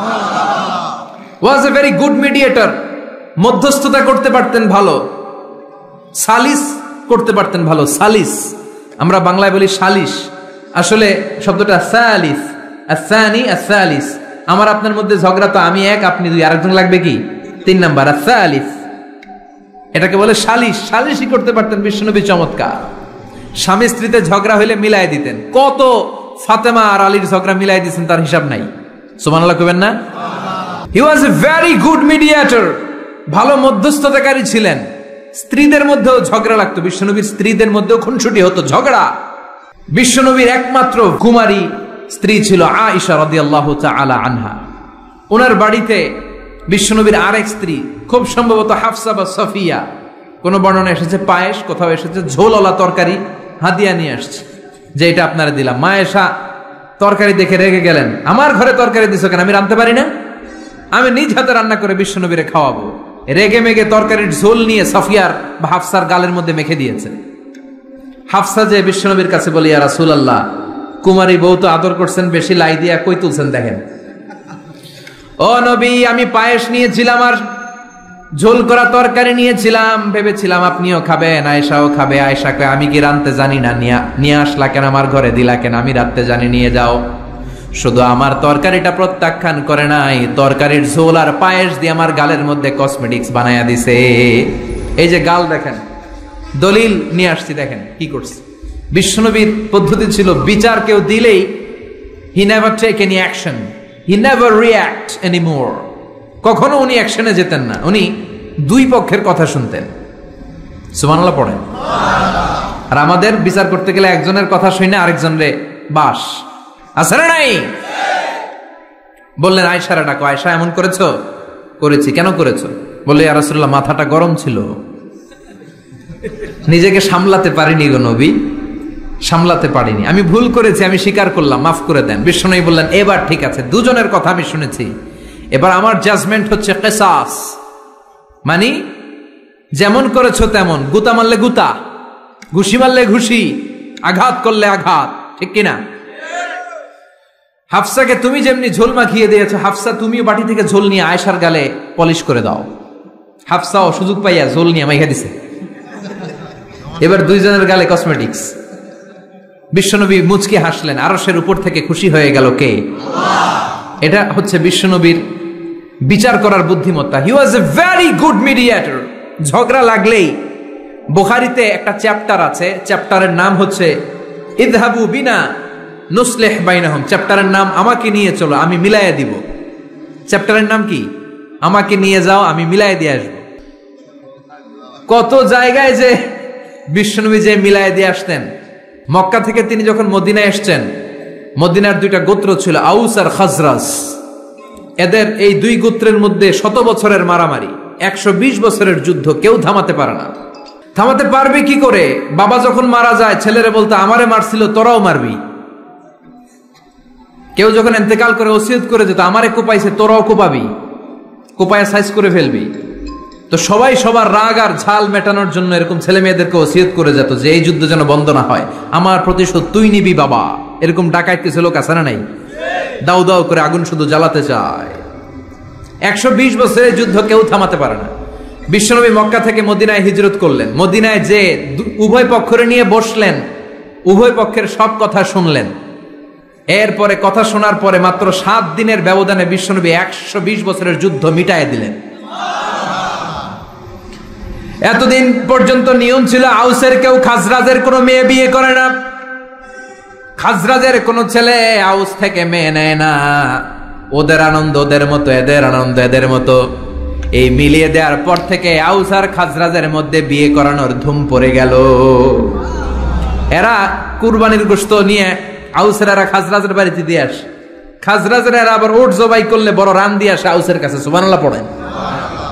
Was a very good mediator. মধ্যস্থতা করতে পারতেন ভালো, সালিস করতে পারতেন ভালো। সালিস আমরা বাংলায় বলি সালিশ, আসলে শব্দটা সালিস, আসানি আসালিস। আমার আপনার মধ্যে ঝগড়া তো আমি এক আপনি দুই, আরেকজন লাগবে কি 3 নাম্বার, আসালিস। এটাকে বলে সালিশ। সালিশই করতে পারতেন বিশ্বনবী, চমৎকার। স্বামী স্ত্রীতে ঝগড়া হইলে মিলাই দিতেন। কত ফাতেমা আর আলীর ঝগড়া মিলাই দিয়েছেন তার হিসাব নাই। সুবহানাল্লাহ কইবেন না? He was a very good mediator. ভালো মধ্যস্থতাকারী ছিলেন। স্ত্রীদের মধ্যেও ঝগড়া লাগতো, বিশ্বনবীর স্ত্রীদের মধ্যেও খুনসুটি হতো, ঝগড়া। বিশ্বনবীর একমাত্র কুমারী স্ত্রী ছিল আয়েশা রাদিয়াল্লাহু তাআলা আনহা। ওনার বাড়িতে বিশ্বনবীর আরেক স্ত্রী, খুব সম্ভবত হাফসা বা সফিয়া, কোন বর্ণনা এসেছে পায়েস, কোথাও এসেছে ঝোলওয়ালা তরকারি হাদিয়া নিয়ে আসছে, যে এটা আপনারা দিলাম। মা আয়েশা তরকারি দেখে রেগে গেলেন, আমার ঘরে তরকারি দিছো কেন? আমি রাঁধতে পারি না? আমি নিজ হাতে রান্না করে বিশ্বনবীরে খাওয়াবো। রেগে মেগে তরকারির ঝোল নিয়ে সফিয়ার বা হাফসার গালের মধ্যে মেখে দিয়েছে। হাফসা যে বিশ্বনবীর কাছে বলি, ইয়া রাসূলুল্লাহ, কুমারী বউ তো আদর করছেন বেশি, লাই দিয়া কই তুলছেন দেখেন। ও নবী, আমি পায়েস নিয়েছিলাম আর ঝোল করা তরকারি নিয়েছিলাম, ভেবেছিলাম আপনিও খাবেন, আয়েশাও খাবে। আয়েশা কয়, আমি কি রাঁধতে জানি না? নিয়ে আসলা কেন আমার ঘরে, দিলা কেন? আমি রাঁধতে জানি, নিয়ে যাও। শুধু আমার তরকারিটা প্রত্যাখ্যান করে নাই, তরকারির ঝোল আর পায়েস দিয়ে আমার গালের মধ্যে কসমেটিক্স বানায়া দিছে। এই যে গাল দেখেন, দলিল নিয়ে আসছি, দেখেন কি করছে। বিশ্বনবীর পদ্ধতি ছিল, বিচার কেউ দিলেই he never take any action, he never react anymore. কখনো উনি অ্যাকশনে যেতেন না, উনি দুই পক্ষের কথা শুনতেন। সুবহানাল্লাহ পড়েন। আর আমাদের বিচার করতে গেলে একজনের কথা শুনে আরেকজনরে বাস আছে না নাই? বললেন আয়েশারে ডাকো। আয়েশা, এমন করেছো? করেছি। কেন করেছো? বলে, ইয়া রাসূলুল্লাহ, মাথাটা গরম ছিল, নিজেকে সামলাতে পারিনি গো নবী, সামলাতে পারিনি, আমি ভুল করেছি, আমি স্বীকার করলাম, মাফ করে দেন। বিশ্বনবী বললেন, এবার ঠিক আছে, দুজনের কথা আমি শুনেছি, এবার আমার জাজমেন্ট হচ্ছে কিসাস, মানে যেমন করেছো তেমন, গুতা মারলে গুতা, ঘুষি মারলে ঘুষি, আঘাত করলে আঘাত, ঠিক কিনা? হাফসাকে তুমি যেমনি ঝোল মাখিয়ে দিয়েছো, হাফসা তুমিও বাটি থেকে ঝোল নিয়ে আয়েশার গালে পলিশ করে দাও। হাফসাও সুযোগ পাইয়া ঝোল নিয়ে মাইখা দিছে। এবার দুইজনের গালে কসমেটিক্স। বিশ্বনবী মুচকি হাসলেন, আরশের উপর থেকে খুশি হয়ে গেল কে? আল্লাহ। এটা হচ্ছে বিশ্বনবীর বিচার করার বুদ্ধিমত্তা। He was a very good mediator. ঝগড়া লাগলেই, বুখারীতে একটা চ্যাপ্টার আছে, চ্যাপ্টারের নাম হচ্ছে ইযহাবু বিনা নুসলিহ বাইনাহুম। চ্যাপ্টারের নাম আমাকে নিয়ে চলো, আমি মিলাইয়া দিব। চ্যাপ্টারের নাম কি? আমাকে নিয়ে যাও, আমি মিলাইয়া দিয়ে আসবো। কত জায়গায় যে বিশ্বনবী যে মিলাইয়া দিয়ে আসতেন। মক্কা থেকে তিনি যখন মদিনায় এসছেন, মদিনার দুইটা গোত্র ছিল, আউস আর খাজরাজ। এদের এই দুই গোত্রের মধ্যে 100 বছরের মারামারি, 120 বছরের যুদ্ধ, কেউ থামাতে পারে না। থামাতে পারবে কি করে? বাবা যখন মারা যায়, ছেলেরা বলতো আমারে মারছিল, তোরাও মারবি। কেউ যখন ইন্তেকাল করে ওসিয়ত করে যেত, আমারে কোপাইছে, তোরাও কোপাবি, কোপায়া সাইজ করে ফেলবি। তো সবাই সবার রাগ আর ঝাল মেটানোর জন্য এরকম ছেলে মেয়েদেরকে ওসিয়ত করে যেত যে এই যুদ্ধ যেন বন্ধ না হয়, আমার প্রতিশোধ তুই নিবি বাবা। এরকম ডাকাইত কিছু লোক আছে না নাই? দাউ দাউ করে আগুন শুধু জ্বালাতে চায়। 120 বছরের যুদ্ধ কেউ থামাতে পারে না। বিশ্বনবী মক্কা থেকে মদিনায় হিজরত করলেন। মদিনায় যে উভয় পক্ষরে নিয়ে বসলেন, উভয় পক্ষের সব কথা শুনলেন। এরপরে কথা শোনার পরে মাত্র 7 দিনের ব্যবধানে বিশ্বনবী 120 বছরের যুদ্ধ মিটায় দিলেন। এতদিন পর্যন্ত নিয়ম ছিল, আউসের কেউ খাজরাজের কোনো মেয়ে বিয়ে করে না, খাজরাজের কোনো ছেলে আউস থেকে মেয়ে নেয় না। ওদের আনন্দ ওদের মতো, এদের আনন্দ এদের মতো। এই মিলিয়ে দেওয়ার পর থেকে আউস আর খাজরাজের মধ্যে বিয়ে করানোর ধুম পড়ে গেল। এরা কুরবানির গোশত নিয়ে আউসের এরা খাজরাজের বাড়িতে দিয়ে আসে, খাজরাজের এরা আবার ওট জবাই করলে বড় রান দিয়ে আসে আউসের কাছে। সুবহানাল্লাহ পড়েন।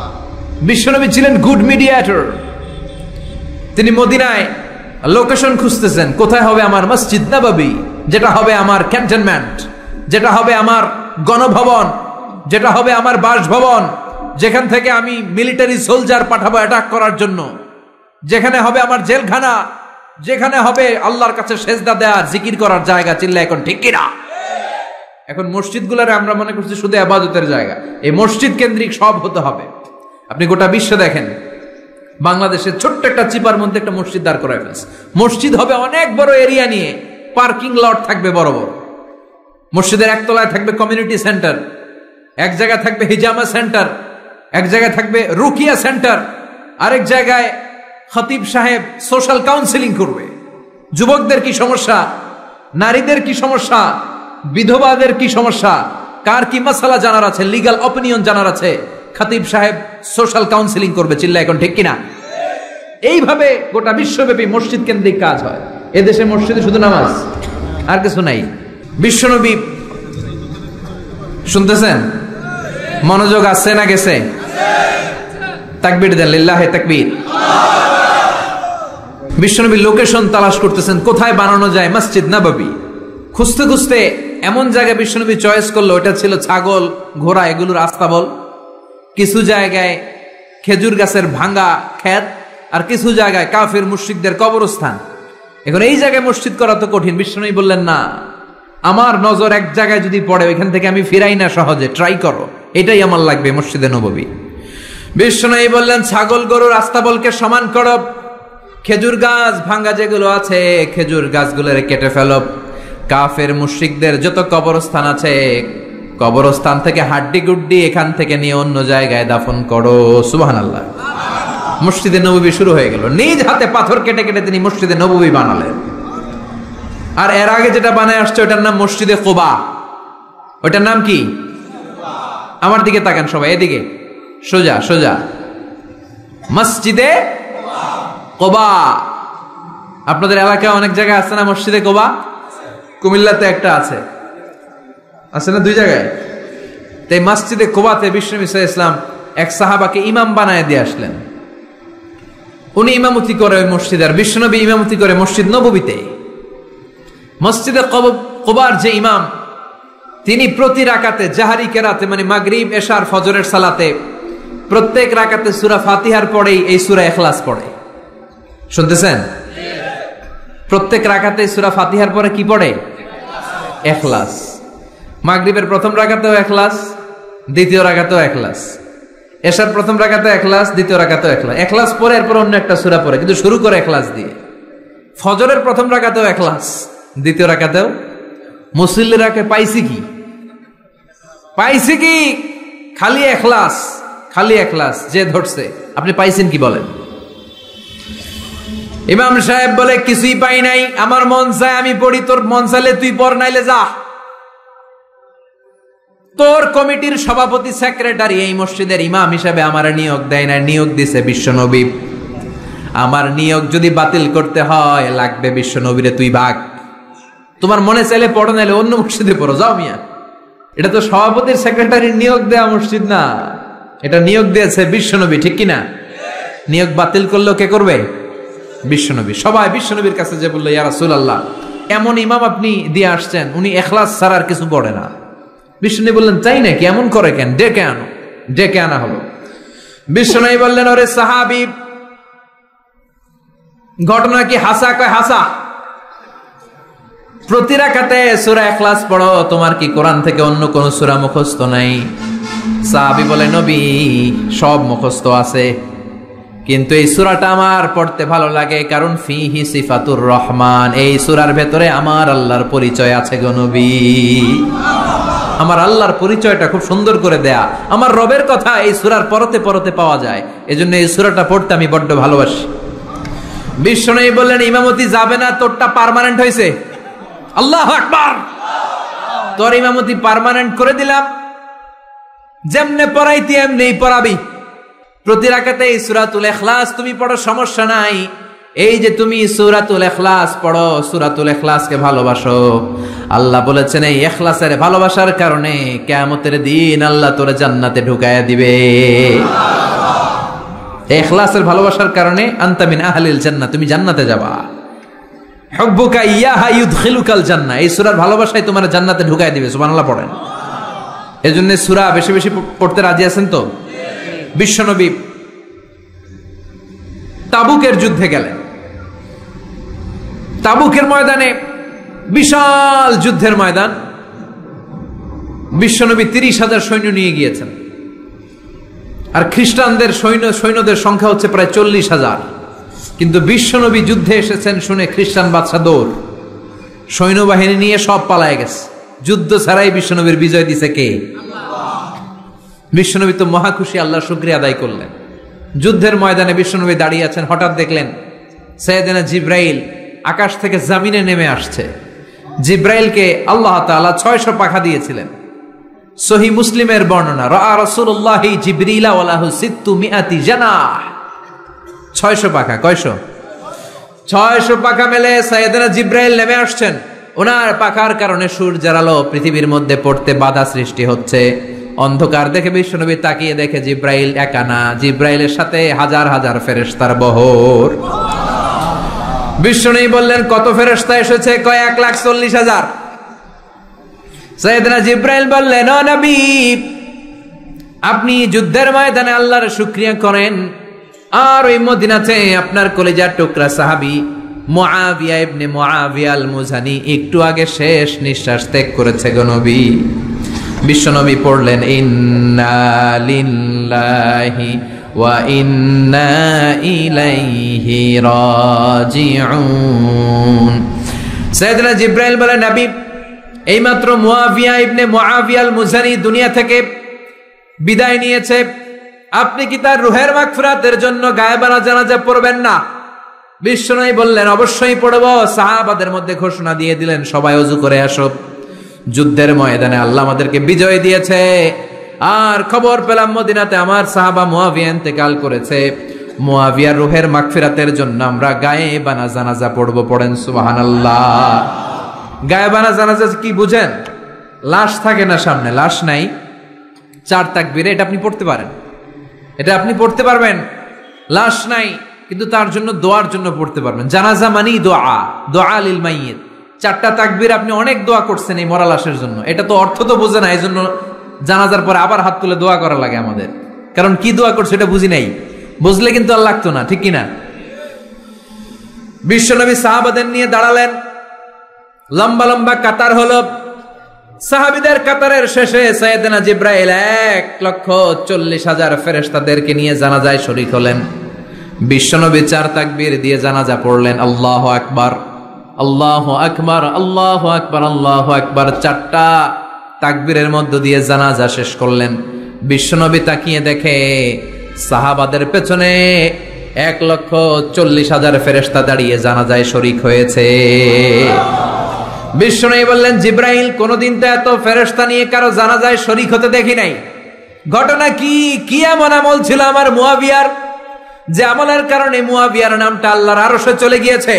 বিশ্বনবী ছিলেন গুড মিডিয়েটর। তিনি মদিনায় লোকেশন খুঁজতেছেন, কোথায় হবে আমার মসজিদ নববী, যেটা হবে আমার ক্যান্টনমেন্ট, যেটা হবে আমার গণভবন, যেটা হবে আমার বাসভবন, যেখান থেকে আমি মিলিটারি সোলজার পাঠাবো অ্যাটাক করার জন্য, যেখানে হবে আমার জেলখানা, যেখানে হবে আল্লাহর কাছে সেজদা দেওয়ার জিকির করার জায়গা। চিল্লা এখন ঠিক কিনা? এখন মসজিদগুলোরে আমরা মনে করছি শুধু ইবাদতের জায়গা, এই মসজিদ কেন্দ্রিক সব হতে হবে। আপনি গোটা বিশ্বে দেখেন, বাংলাদেশের ছোট্ট একটা চিপার মধ্যে একটা মসজিদ দাঁড় করায় ফেলছে। মসজিদ হবে অনেক বড় এরিয়া নিয়ে, পার্কিং লট থাকবে বড় বড়। মসজিদের একতলায় থাকবে কমিউনিটি সেন্টার, এক জায়গায় থাকবে হিজামা সেন্টার, এক জায়গায় থাকবে রুকিয়া সেন্টার, আরেক জায়গায় খতিব সাহেব সোশ্যাল কাউন্সিলিং করবে। যুবকদের কি সমস্যা, নারীদের কি সমস্যা, বিধবাদের কি সমস্যা, কার কি মাসালা জানার আছে, লিগ্যাল অপিনিয়ন জানার আছে, খতিব সাহেব সোশ্যাল কাউন্সিলিং করবে। চিল্লা এখন ঠিক কিনা? এইভাবে গোটা বিশ্বব্যাপী মসজিদ কেন্দ্রিক কাজ হয়। এদেশে মসজিদে শুধু নামাজ, আর কিছু নাই। বিশ্বনবী শুনতেছেন? মনোযোগ আছে না গেছে? তাকবীর দেন, লিল্লাহে তাকবীর। বিশ্বনবী লোকেশন তালাশ করতেছেন, কোথায় বানানো যায় মসজিদ নববী। খুঁজতে খুঁজতে এমন জায়গায় বিশ্বনবী চয়েস করলো, এটা ছিল ছাগল ঘোড়া এগুলোর আস্তাবল, কিছু জায়গায় খেজুর গাছের ভাঙ্গা ক্ষেত, আর কিছু জায়গায় কাফির মুশরিকদের কবরস্থান। এখন এই জায়গায় মসজিদ করা তো কঠিন। বিশ্বনবী বললেন, না, আমার নজর এক জায়গায় যদি পড়ে ওইখান থেকে আমি ফিরাই না সহজে, ট্রাই করো, এটাই আমার লাগবে মসজিদে নববী। বিশ্বনবী বললেন, ছাগল গরুর আস্তাবলকে সমান করো, খেজুর গাছ ভাঙ্গা যেগুলো আছে খেজুর গাছগুলোরে কেটে ফেলো, কাফের মুশরিকদের যত কবরস্থান আছে কবরস্থান থেকে হাড্ডি গুড্ডি এখান থেকে নিয়ে অন্য জায়গায় দাফন করো। সুবহানাল্লাহ। মসজিদে নববী শুরু হয়ে গেল। নিজ হাতে পাথর কেটে কেটে তিনি মসজিদে নববী বানালেন। আর এর আগে যেটা বানায় আসছে ওটার নাম মসজিদে কুবা। ওটার নাম কি? আমার দিকে তাকান সবাই, এদিকে সোজা সোজা। মসজিদে কুবা। আপনাদের এলাকায় অনেক জায়গায় আছে না মসজিদে কুবা? কুমিল্লাতে একটা আছে, আছে না? 2 জায়গায়। তাই মসজিদে কুবাতে বিশ্বনবী সাল্লাল্লাহু আলাইহি ওয়াসাল্লাম এক সাহাবাকে ইমাম বানায় দিয়ে আসলেন। উনি ইমামতি করে ওই মসজিদে, আর বিশ্বনবী ইমামতি করে মসজিদ নববীতে। মসজিদে কুবার যে ইমাম, তিনি প্রতি রাকাতে জাহারি কেরাতে, মানে মাগরিব এশার ফজরের সালাতে প্রত্যেক রাকাতে সূরা ফাতিহার পরেই এই সূরা ইখলাস পড়ে। শুনতেছেন? প্রত্যেক রাকাতে সূরা ফাতিহার পরে কি পড়ে? ইখলাস। মাগরিবের প্রথম রাকাতেও ইখলাস, দ্বিতীয় রাকাতেও ইখলাস, এশার প্রথম রাকাতে ইখলাস, দ্বিতীয় রাকাতেও ইখলাস। ইখলাস পরে এরপর অন্য একটা সূরা পড়ে, কিন্তু শুরু করে ইখলাস দিয়ে। ফজরের প্রথম রাকাতেও ইখলাস, দ্বিতীয় রাকাতেও। মুসল্লিরাকে পাইছি কি? পাইছি কি? খালি ইখলাস, খালি ইখলাস। যে ধরছে, আপনি পাইছেন কি বলেন? ইমাম সাহেব বলে, কিছুই পাই নাই, আমার মন চায় আমি পড়ি, তোর মন চাইলে তুই পড়, নাইলে যা। তোর কমিটির সভাপতি সেক্রেটারি এই মসজিদের ইমাম হিসাবে আমার নিয়োগ দেয় না, নিয়োগ দিছে বিশ্বনবী। আমার নিয়োগ যদি বাতিল করতে হয় লাগবে বিশ্বনবীরে তুই ভাগ। তোমার মনে চাইলে পড়ো, নাইলে অন্য মসজিদে পড়ো, যাও মিয়া। এটা তো সভাপতির সেক্রেটারির নিয়োগ দেয়া মসজিদ না, এটা নিয়োগ দিয়েছে বিশ্বনবী, ঠিক কিনা? নিয়োগ বাতিল করলেও কে করবে? বিশ্বনবী। সবাই বিশ্বনবীর কাছে যে বললো, ইয়া রাসূলুল্লাহ, এমন ইমাম আপনি দিয়ে আসছেন, উনি ইখলাস ছাড়া আর কিছু পড়ে না। বিশ্বনবী বললেন, তাই নাকি? এমন করে কেন? ডেকে আনো। ডেকে আনা হলো। বিশ্বনবী বললেন, ওরে সাহাবী, ঘটনা কি হাসা? কয় হাসা। প্রতি রাকাতে সূরা ইখলাস পড়ো, তোমার কি কোরআন থেকে অন্য কোন সূরা মুখস্থ নাই? সাহাবী বলে, নবী, সব মুখস্থ আছে, কিন্তু এই সূরাটা আমার পড়তে ভালো লাগে, কারণ ফিহি সিফাতুর রহমান, এই সূরার ভেতরে আমার আল্লাহর পরিচয় আছে গো নবী। আমার আল্লাহর পরিচয়টা খুব সুন্দর করে দেয়া, আমার রবের কথা এই সূরার পরতে পরতে পাওয়া যায়, এজন্য এই সূরাটা পড়তে আমি বড্ড ভালোবাসি। বিশ্বনবী বললেন, ইমামতি যাবে না, তোরটা পার্মানেন্ট হয়েছে। আল্লাহু আকবার। তোর ইমামতি পার্মানেন্ট করে দিলাম, যেমনে পড়াইতি এমনিই পড়াবি। প্রতি রাকাতে এই সূরাতুল ইখলাস তুমি পড়ো, সমস্যা নাই। এই যে তুমি সূরাতুল ইখলাস পড়ো, সূরাতুল ইখলাসকে ভালোবাসো, আল্লাহ বলেছেন এই ইখলাসের ভালোবাসার কারণে কিয়ামতের দিন আল্লাহ তোরে জান্নাতে ঢুকায়া দিবে। ইখলাসের ভালোবাসার কারণে আনতা মিন আহলিল জান্নাহ, তুমি জান্নাতে যাবা। হুব্বুকা ইয়াহা ইউদখিলুকাল জান্নাহ, এই সূরার ভালোবাসায় তোমার জান্নাতে ঢুকায় দিবে। সুবহানাল্লাহ পড়েন। এজন্য সূরা বেশি বেশি পড়তে রাজি আছেন তো? বিশ্বনবী তাবুকের যুদ্ধে গেলেন। তাবুকের ময়দানে বিশাল যুদ্ধের ময়দান, বিশ্বনবী 30,000 সৈন্য নিয়ে গিয়েছেন, আর খ্রিস্টানদের সৈন্যদের সংখ্যা হচ্ছে প্রায় 40,000। কিন্তু বিশ্বনবী যুদ্ধে এসেছেন শুনে খ্রিস্টান বাদশা দৌড়, সৈন্যবাহিনী নিয়ে সব পালায় গেছে। যুদ্ধ ছাড়াই বিশ্বনবীর বিজয় দিছে কে? বিশ্বনবী তো মহা খুশি, আল্লাহর শুকরিয়া আদায় করলেন। যুদ্ধের ময়দানে বিশ্বনবী দাঁড়িয়ে আছেন, হঠাৎ দেখলেন সাইয়েদনা জিব্রাইল আকাশ থেকে জমিনে নেমে আসছে। জিব্রাইলকে আল্লাহ তাআলা 600 পাখা দিয়েছিলেন। সহিহ মুসলিমের বর্ণনা, রাআ রাসূলুল্লাহি জিবরিলা ওয়া লাহু 600 জানাহ। 600 পাখা। কয়শো? 600 পাখা মেলে সাইয়েদনা জিব্রাইল নেমে আসছেন। ওনার পাখার কারণে সূর্যের আলো পৃথিবীর মধ্যে পড়তে বাধা সৃষ্টি হচ্ছে। অন্ধকার দেখে বিশ্বনবী তাকিয়ে দেখে জিব্রাইল একা না, জিব্রাইলের সাথে হাজার হাজার ফেরেশতার বহর। বিশ্বনবী বললেন, কত ফেরেশতা এসেছে? কয় 1,40,000। সাইয়েদনা জিব্রাইল বললেন, ও নবী, আপনি যুদ্ধের ময়দানে আল্লাহর শুকরিয়া করেন, আর ওই মদিনাতে আপনার কলিজার টুকরা সাহাবী মুআবিয়া ইবনে মুআবিয়া আল মুজানি একটু আগে শেষ নিঃশ্বাস ত্যাগ করেছে গো নবী। বিশ্বনবী পড়লেন, ইন্না লিল্লাহি ওয়া ইন্না ইলাইহি রাজিউন। সাইয়েদনা জিব্রাইল বলেন, নবী, এইমাত্র মুআবিয়া ইবনে মুআবিয়া আল মুজানি দুনিয়া থেকে বিদায় নিয়েছে, আপনি কি তার রুহের মাগফিরাতের জন্য গায়েবানা জানাজা পড়বেন না? বিশ্বনবী বললেন, অবশ্যই পড়ব। সাহাবাদের মধ্যে ঘোষণা দিয়ে দিলেন, সবাই ওযু করে আসো, যুদ্ধের ময়দানে আল্লাহ আমাদেরকে বিজয় দিয়েছে, আর খবর পেলাম মদিনাতে আমার সাহাবা মুআবিয়া ইন্তেকাল করেছে। মুআবিয়ার রুহের মাগফিরাতের জন্য আমরা গায়েবানা জানাজা পড়ব। পড়েন সুবহানাল্লাহ। গায়েবানা জানাজা কি বুঝেন? লাশ থাকে না সামনে, লাশ নাই, 4 তাকবীরে এটা আপনি পড়তে পারেন, এটা আপনি পড়তে পারবেন। লাশ নাই কিন্তু তার জন্য দোয়ার জন্য পড়তে পারবেন। জানাজা মানি দোয়া, দোয়া লিল মাইয়িত। 4টা তাকবীর আপনি অনেক দোয়া করছেন এই মরা লাশের জন্য, এটা তো অর্থ তো বোঝে না, এই জন্য জানাজার পরে আবার হাত তুলে দোয়া করা লাগে আমাদের, কারণ কি দোয়া করছে এটা বুঝি নাই। বুঝলে কিন্তু আর লাগতো না, ঠিক কিনা? বিশ্বনবী সাহাবাদের নিয়ে দাঁড়ালেন, লম্বা লম্বা কাতার হলো। সাহাবীদের কাতারের শেষে সাইয়েদনা জিব্রাইল 1,40,000 ফেরেশতাদেরকে নিয়ে জানাজায় শরীক হলেন। বিশ্বনবী 4 তাকবীর দিয়ে জানাজা পড়লেন, আল্লাহু আকবার, আল্লাহু আকবার, আল্লাহু আকবার, আল্লাহু আকবার। 4টা তাকবীরের মধ্য দিয়ে জানাজা শেষ করলেন। বিশ্বনবী তাকিয়ে দেখে সাহাবাদের পেছনে 1,40,000 ফেরেশতা দাঁড়িয়ে জানাজায় শরীক হয়েছে। বিশ্বনবী বললেন, জিব্রাইল, কোনদিন তো এত ফেরেশতা নিয়ে কারো জানাজায় শরীক হতে দেখি নাই। ঘটনা কি? কি এমন আমল ছিল আমার মুআবিয়ার, যে আমলের কারণে মুআবিয়ার নামটা আল্লাহর আরশে চলে গিয়েছে?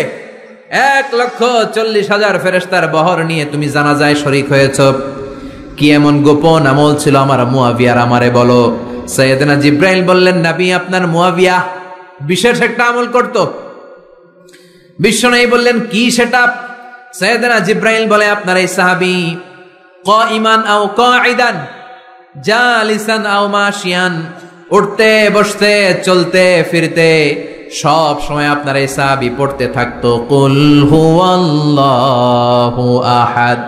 1,40,000 ফেরেশতার বহর নিয়ে তুমি জানাজায় শরীক হয়েছ। কি এমন গোপন আমল ছিল আমার মুআবিয়ার, আমারে বলো। সাইয়েদনা জিব্রাইল বললেন, নবী, আপনার মুআবিয়া বিশেষ একটা আমল করত। বিশ্বনবী বললেন, কি সেটা? সাইয়েদনা জিব্রাইল বলে, আপনার এই সাহাবী কাইমান আও কাঈদান, জালিসান আও মাশিয়ান, উঠতে বসতে চলতে ফিরতে সব সময় আপনার এই সাহাবী পড়তে থাকতো, কুল হুয়াল্লাহু আহাদ,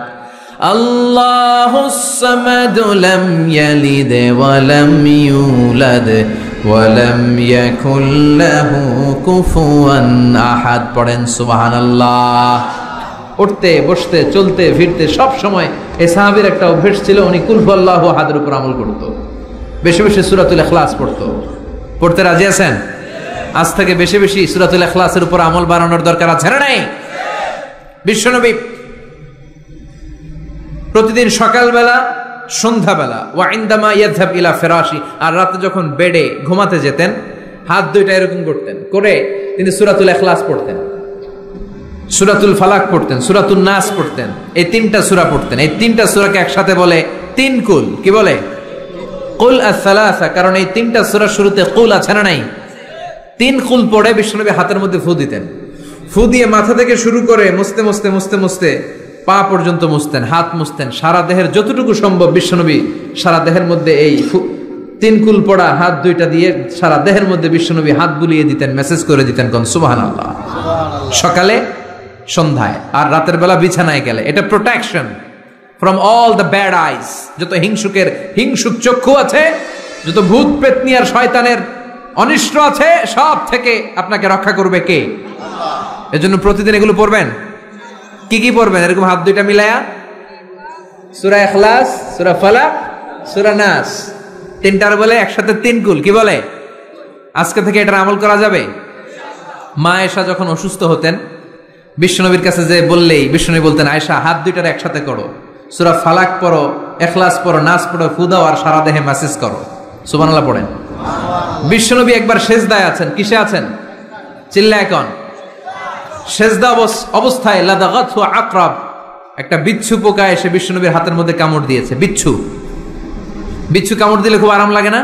আল্লাহুস সামাদ, লাম ইয়ালিদ ওয়া লাম ইউলাদ ওয়া লাম ইয়াকুল লাহু কুফুয়ান আহাদ। পড়েন সুবহানাল্লাহ। উঠতে বসতে চলতে ফিরতে সব সময় এই সাহাবীর একটা অভ্যাস ছিল, উনি কুল হুয়াল্লাহু আহাদের উপর আমল করত, বেশি বেশি সূরাতুল ইখলাস পড়তো। পড়তে রাজি আছেন? আজ থেকে বেশি বেশি সূরাতুল ইখলাসের উপর আমল বাড়ানোর দরকার আছে না নাই? বিশ্বনবী প্রতিদিন সকালবেলা, সন্ধ্যাবেলা, ওয়া ইনদামা ইয়াযহাব ইলা ফিরাশি, আর রাতে যখন বেডে ঘুমাতে যেতেন, হাত দুইটা এরকম করতেন, করে তিনি সূরাতুল ইখলাস পড়তেন, সূরাতুল ফালাক পড়তেন, সূরাতুন নাস পড়তেন। এই 3টা সূরা পড়তেন। এই 3টা সূরাকে একসাথে বলে 3 কুল। কি বলে? কুল আস-সালাসা, কারণ এই 3টা সূরার শুরুতে কুল আছে না নাই? তিন কুল পড়ে বিশ্বনবী হাতের মধ্যে ফু দিতেন। ফু দিয়ে মাথা থেকে শুরু করে মুছতে মুছতে মুছতে মুছতে পা পর্যন্ত মুছতেন, হাত মুছতেন, সারা দেহের যতটুকু সম্ভব বিশ্বনবী সারা দেহের মধ্যে এই তিন কুল পড়া হাত দুইটা দিয়ে সারা দেহের মধ্যে বিশ্বনবী হাত বুলিয়ে দিতেন, মেসেজ করে দিতেন কোন সুবহানাল্লাহ। সকালে, সন্ধ্যায়, আর রাতের বেলা বিছানায় গেলে। এটা protection from all the bad eyes. যত হিংসুক চক্ষু আছে, যত ভূত পেতনি আর শয়তানের অনিষ্ট আছে, সব থেকে আপনাকে রক্ষা করবে কে? এজন্য প্রতিদিন এগুলো পড়বেন। কি কি পড়বেন? এরকম হাত দুইটা মিলায়া সূরা ইখলাস, সূরা ফালাক, সূরা নাস, তিনটার বলে একসাথে তিন কুল। কি বলে? আজকে থেকে এটার আমল করা যাবে। মা আয়েশা যখন অসুস্থ হতেন, বিশ্বনবীর কাছে যে বললেই বিশ্বনবী বলতেন, আয়েশা হাত দুইটার একসাথে করো, সূরা ফালাক পড়ো, ইখলাস পড়ো, নাস পড়ো, ফু দাও আর সারা দেহে মেসেজ করো। সুবহানাল্লাহ পড়েন। বিশ্বনবী একবার সেজদায় আছেন। কিসে আছেন? চিল্লায় কোন? সেজদা অবস্থায় লাদাগাতহু আকরাব, একটা বিচ্ছু পোকা এসে বিশ্বনবীর হাতের মধ্যে কামড় দিয়েছে। বিচ্ছু কামড় দিলে খুব আরাম লাগে না?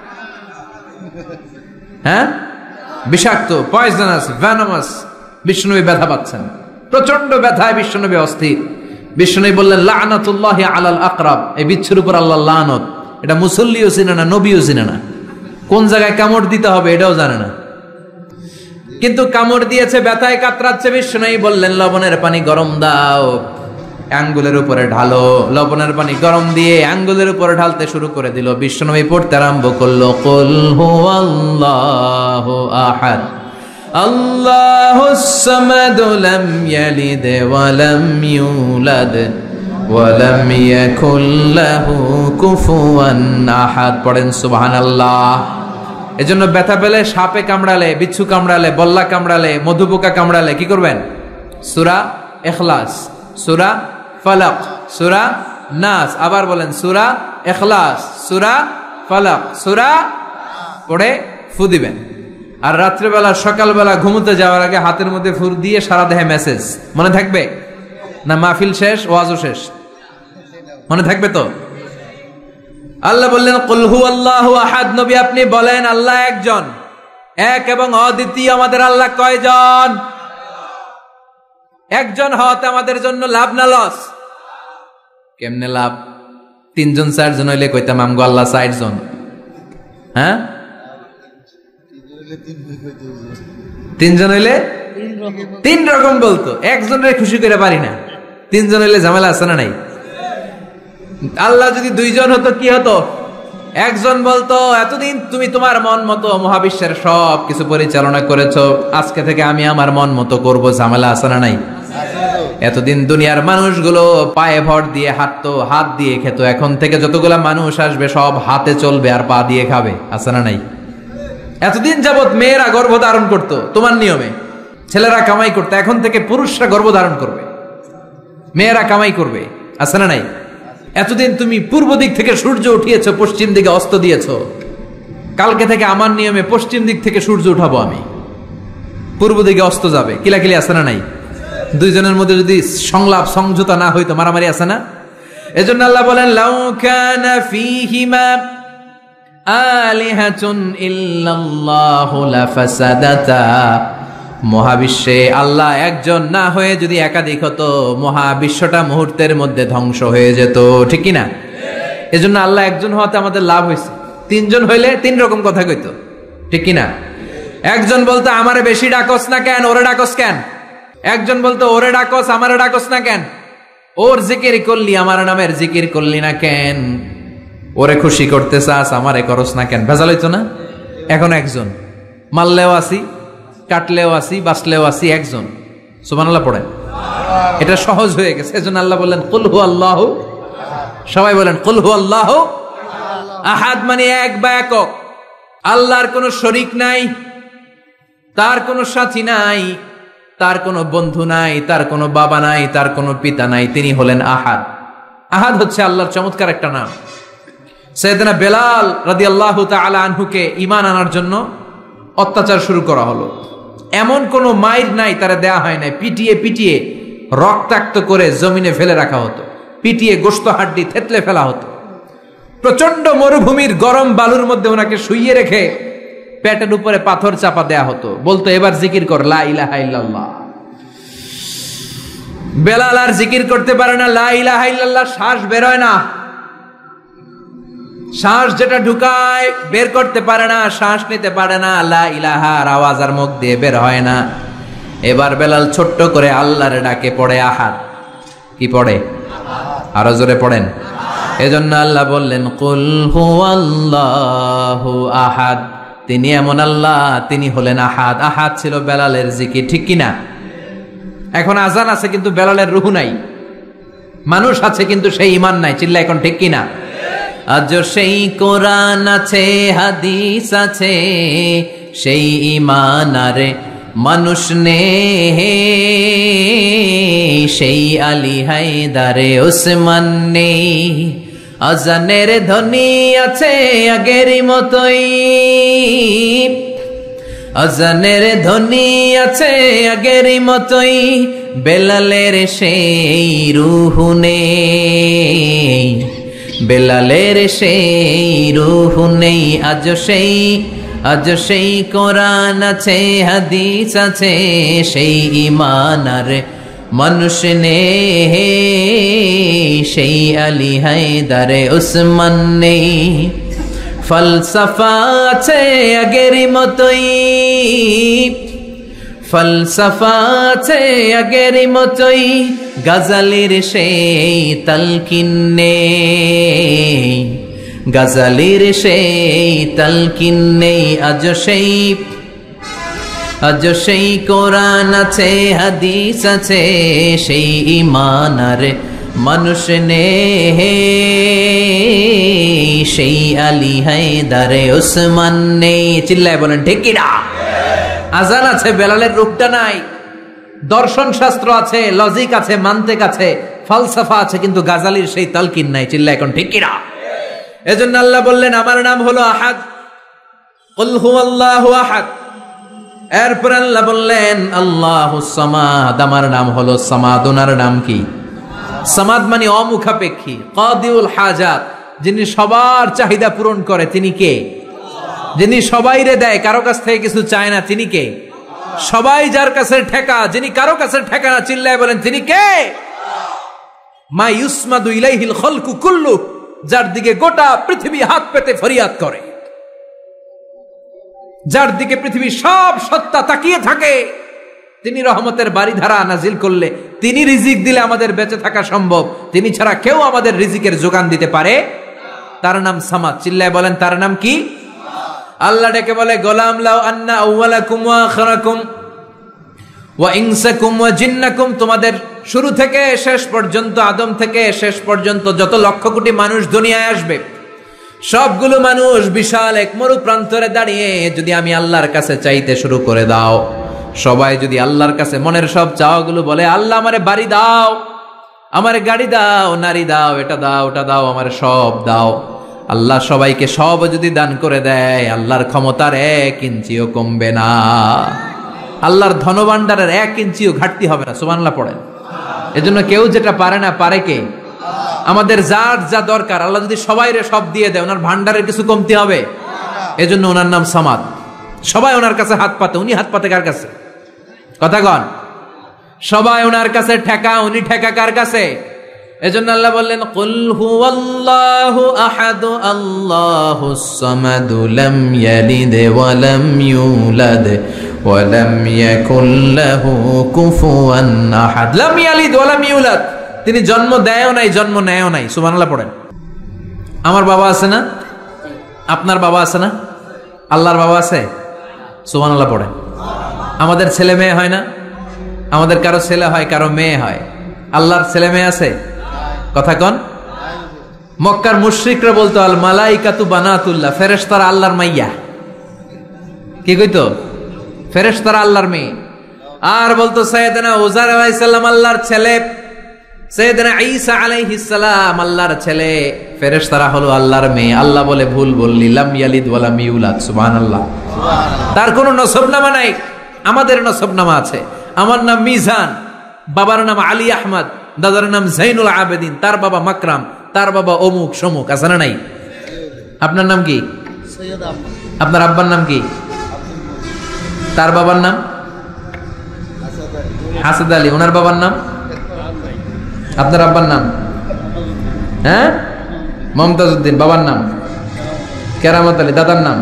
হ্যাঁ, বিষাক্ত, পয়জনাস, ভেনামাস। বিশ্বনবী ব্যথা পাচ্ছেন, প্রচন্ড ব্যথায় বিশ্বনবী অস্থির। বিশ্বনবী বললেন, লা'নাতুল্লাহি আলাল আকরাব, এই বিচ্ছুর উপর আল্লাহর লানত। এটা মুসল্লিও চিনে না, নবীও চিনে না, কোন জায়গায় কামড় দিতে হবে এটাও জানে না, কিন্তু কামড় দিয়েছে, ব্যথায় কাতরাচ্ছে। বিশ্বনবী বললেন, লবণের পানি গরম দাও, আঙ্গুলের উপরে ঢালো। লবণের পানি গরম দিয়ে আঙ্গুলের উপরে ঢালতে শুরু করে দিল। বিশ্বনবী পড়তে আরম্ভ করলো, কুল হুয়াল্লাহু আহাদ আল্লাহুস সামাদ লাম ইয়ালিদ ওয়া লাম ইউলাদ ওয়া লাম ইয়াকুল লাহু কুফুয়ান আহাদ। পড়েন সুবহানাল্লাহ। এজন্য ব্যথা পেলে, সাপে কামড়ালে, বিচ্ছু কামড়ালে, বল্লা কামড়ালে, মধুপোকা কামড়ালে কি করবেন? সূরা ইখলাস, সূরা ফালাক, সূরা নাস। আবার বলেন, সূরা ইখলাস, সূরা ফালাক, সূরা পড়ে ফু দিবেন। আর রাত্রেবেলা, সকালবেলা ঘুমোতে যাওয়ার আগে হাতের মধ্যে ফু দিয়ে সারা দেহে মেসেজ। মনে থাকবে না? মাহফিল শেষ, ওয়াজও শেষ, মনে থাকবে তো? আল্লাহ বললেন, কুল হুয়াল্লাহু আহাদ। নবী আপনি বলেন, আল্লাহ একজন, এক এবং অদ্বিতীয়। আমাদের আল্লাহ কয়জন? একজন হওয়াতে আমাদের জন্য লাভ না লস? কেমনে লাভ? তিনজন চারজন হইলে কইতাম আমগো আল্লাহ ৬০ জন। হ্যাঁ, তিনজন হইলে তিন রকম বলতো, একজনের খুশি করে পারি না। তিনজন হইলে ঝামেলা আছে না নাই? আল্লাহ যদি দুইজন হতো কি হতো? একজন বলতো, এতদিন তুমি তোমার মন মতো মহাবিশ্বের সব কিছু পরিচালনা করেছো, আজকে থেকে আমি আমার মন মতো করবো। ঝামেলা আছে না নাই? এতদিন দুনিয়ার মানুষগুলো পায়ে ভর দিয়ে হাঁটতো, হাত দিয়ে খেত, এখন থেকে যতগুলা মানুষ আসবে সব হাতে চলবে আর পা দিয়ে খাবে। আছে না নাই? এতদিন যাবত মেয়েরা গর্ভধারণ করতো তোমার নিয়মে, ছেলেরা কামাই করতো, এখন থেকে পুরুষরা গর্ভধারণ করবে, মেয়েরা কামাই করবে। আছে না নাই? এতদিন তুমি পূর্ব দিক থেকে সূর্য উঠিয়েছো, পশ্চিম দিকে অস্ত দিয়েছো, কালকে থেকে আমার নিয়মে পশ্চিম দিক থেকে সূর্য উঠাবো আমি, পূর্ব দিকে অস্ত যাবে। কিলাকিলি আছে না নাই? দুইজনের মধ্যে যদি সংলাপ সংযুতা না হইতো, মারামারি আছে না? এজন্য আল্লাহ বলেন, লাউ কানা ফীহিমা আলিহাতুন ইল্লাল্লাহু লাফাসাদাতা। মহাবিশ্বে আল্লাহ একজন না হয়ে যদি একাধিক হতো, মহাবিশ্বটা মুহূর্তের মধ্যে ধ্বংস হয়ে যেত। ঠিক কি না? এজন্য আল্লাহ একজন হওয়াতে আমাদের লাভ হয়েছে। তিনজন হইলে তিন রকম কথা কইতো। ঠিক কি না? একজন বলতো, আমারে বেশি ডাকস না কেন, ওরে ডাকস কেন? একজন বলতো, ওরে ডাকস, আমারে ডাকস না কেন? ওর জিকির করলি, আমার নামের জিকির করলি না কেন? ওরে খুশি করতে চাস, আমারে করস না কেন? ভেজাল হইতো না? এখন একজন, মারলেও আসি, কাটলেও আসি, বাঁচলেও আসি, একজন। সুবহানাল্লাহ পড়েন। এটা সহজ হয়ে গেছে। এজন্য আল্লাহ বললেন, কুল হুয়াল্লাহু। সবাই বলেন, কুল হুয়াল্লাহু আহাদ, মানে এক বা একক। আল্লাহর কোনো শরীক নাই, তার কোনো সাথী নাই, তার কোনো বন্ধু নাই, তার কোনো বাবা নাই, তার কোনো পিতা নাই। তিনি হলেন আহাদ। আহাদ হচ্ছে আল্লাহর চমৎকার একটা নাম। সাইয়েদনা বেলাল রাদিয়াল্লাহু তাআলা আনহুকে ঈমান আনার জন্য অত্যাচার শুরু করা হলো। এমন কোন মাইর নাই তারা দেয়া হয় নাই, পিটিয়ে পিটিয়ে রক্তাক্ত করে জমিনে ফেলে রাখা হতো, পিটিয়ে গোশত হাড্ডি থেতলে ফেলা হতো। প্রচন্ড মরুভূমির গরম বালুর মধ্যে ওনাকে শুইয়ে রেখে পেটের উপরে পাথর চাপা দেয়া হতো, বলতো এবার জিকির কর লা ইলাহা ইল্লাল্লাহ। বেলাল আর জিকির করতে পারে না, লা ইলাহা ইল্লাল্লাহ শ্বাস বের হয় না, শ্বাস যেটা ঢুকায় বের করতে পারে না, শ্বাস নিতে পারে না, লা ইলাহার আওয়াজ আর মুখ দিয়ে বের হয় না। এবার বেলাল ছোট্ট করে আল্লাহর ডাকে পড়ে আহাদ। কি পড়ে? আরো জোরে পড়েন। এজন্য আল্লাহ বললেন কুল হুয়াল্লাহু আহাদ, তিনি এমন আল্লাহ, তিনি হলেন আহাদ। আহাদ ছিল বেলালের জিকির, ঠিক কিনা? এখন আজান আছে কিন্তু বেলালের রূহ নাই, মানুষ আছে কিন্তু সেই ঈমান নাই, চিল্লা এখন ঠিক কিনা? আজ সেই কোরআন আছে, হাদিস আছে, সেই ঈমান আরে মানুষ নে, সেই আলী হায়দারে ওসমান নেই। আজানের ধ্বনি আছে আগেরই মতোই, আজানের ধ্বনি আছে আগেরই মতোই, বেলালের সেই রূহ নেই, বেলালের সেই রূহ নেই। আজ সেই কোরআন আছে, হাদিস আছে, সেই ঈমান আর মানুষ নেই, সেই আলী হায়দারে ওসমান নেই। ফলসফা আছে আগেরই মতোই, ফলসফা আছে আগেরই মতোই, গাজালির সেই তালকিন নেই, গাজালির সেই তালকিন নেই। আজ সেই কোরআন আছে, হাদিস আছে, সেই ঈমান আর মানুষ নেই, সেই আলী হায়দারে ওসমান নেই। চিল্লায় বলেন ঠিক কিনা? আজান আছে, বেলালের রূপটা নাই। দর্শন শাস্ত্র আছে, লজিক আছে, মান্তিক আছে, ফালসাফা আছে, কিন্তু গাজালির সেই তালকিন নাই। চিল্লায় এখন ঠিক কিনা? এজন্য আল্লাহ বললেন আমার নাম হলো আহাদ, কুল হুয়াল্লাহু আহাদ। এরপর আল্লাহ বললেন আল্লাহুস সামাদ, আমার নাম হলো সামাদ। ওনার নাম কি? সামাদ মানে অমুখাপেক্ষী, কাদিউল হাজাত, যিনি সবার চাহিদা পূরণ করে। তিনি কে? যিনি সবাইরে দেয়, কারো কাছ থেকে কিছু চায় না। তিনি কে? সবাই যার কাছে ঠেকা, যিনি কারো কাছে ঠেকা না। চিল্লায় বলেন তিনি কে? মা ইউসমাদু ইলাইহিল খালকু কুল্লু, যার দিকে গোটা পৃথিবী হাত পেতে ফরিয়াদ করে, যার দিকে পৃথিবীর সব সত্তা তাকিয়ে থাকে। তিনি রহমতের বাড়িধারা নাজিল করলে, তিনি রিজিক দিলে আমাদের বেঁচে থাকা সম্ভব। তিনি ছাড়া কেউ আমাদের রিজিকের যোগান দিতে পারে। তার নাম সামাদ। চিল্লায় বলেন তার নাম কি? আল্লাহ ডেকে বলে গোলাম লাউ আন্না আউওয়ালাকুম ওয়া আখিরাকুম ওয়া ইনসাকুম ওয়া জিন্নাকুম, তোমাদের শুরু থেকে শেষ পর্যন্ত, আদম থেকে শেষ পর্যন্ত যত লক্ষ কোটি মানুষ দুনিয়ায় আসবে, সবগুলো মানুষ বিশাল এক মরু প্রান্তরে দাঁড়িয়ে যদি আমি আল্লাহর কাছে চাইতে শুরু করে দাও, সবাই যদি আল্লাহর কাছে মনের সব চাওয়াগুলো বলে, আল্লাহ আমারে বাড়ি দাও, আমারে গাড়ি দাও, নারী দাও, এটা দাও, ওটা দাও, আমারে সব দাও, আল্লাহ সবাইকে সব যদি দান করে দেয়, আল্লাহর ক্ষমতার 1 ইঞ্চিও কমবে না, আল্লাহর ধনভাণ্ডারের 1 ইঞ্চিও ঘাটতি হবে না। সুবহানাল্লাহ পড়েন। এজন্য কেউ যেটা পারে না, পারে কে? আমাদের যার যা দরকার আল্লাহ যদি সবাইরে সব দিয়ে দেয়, ওনার ভান্ডারের কিছু কমতি হবে? এজন্য ওনার নাম সামাদ। সবাই ওনার কাছে হাত পাতে। উনি হাত পাতে কার কাছে? কথা কন। সবাই ওনার কাছে ঠেকা, উনি ঠেকা কার কাছে? এজন্য আল্লাহ বললেন কুল হুয়াল্লাহু আহাদ, আল্লাহুস সামাদ, লাম ইয়ালিদ ওয়া লাম ইউলাদ ওয়া লাম ইয়াকুল লাহু কুফুয়ান আহাদ। লাম ইয়ালিদ ওয়া লাম ইউলাদ, তিনি জন্ম দেয়ও নাই, জন্ম নেয়ও নাই। সুবহানাল্লাহ পড়েন। আমার বাবা আছে না? আপনার বাবা আছে না? আল্লাহর বাবা আছে? সুবহানাল্লাহ পড়েন। আমাদের ছেলে মেয়ে হয় না? আমাদের কারো ছেলে হয়, কারো মেয়ে হয়। আল্লাহর ছেলে মেয়ে আছে? কথা কন। মক্কার মুশরিকরা বলতো আল মালাইকাতু বানাতুল্লাহ, ফেরেশতারা আল্লাহর মাইয়া। কি কইতো? ফেরেশতারা আল্লাহর মেয়ে। আর বলতো সাইয়েদনা উযার আলাইহিস সালাম আল্লাহর ছেলে, সাইয়েদনা ঈসা আলাইহিস সালাম আল্লাহর ছেলে, ফেরেশতারা হলো আল্লাহর মেয়ে। আল্লাহ বলে ভুল বললি, লাম ইয়ালিদ ওয়া লাম ইউলাদ। সুবহানাল্লাহ। তার কোনো নসবনামা নাই, আমাদের নসবনামা আছে। আমার নাম মিজান, বাবার নাম আলী আহমদ, দাদার নাম জাইনুল আবেদিন, তার বাবা মাকরাম, তার বাবা অমুক সমুক। আছে না নাই? আপনার নাম কি? আপনার আব্বার নাম কি? তার বাবার নাম হাসাদ আলী। ওনার বাবার নাম? আপনার আব্বার নাম? হ্যাঁ, মমতাজ উদ্দিন। বাবার নাম কেরামত আলী। দাদার নাম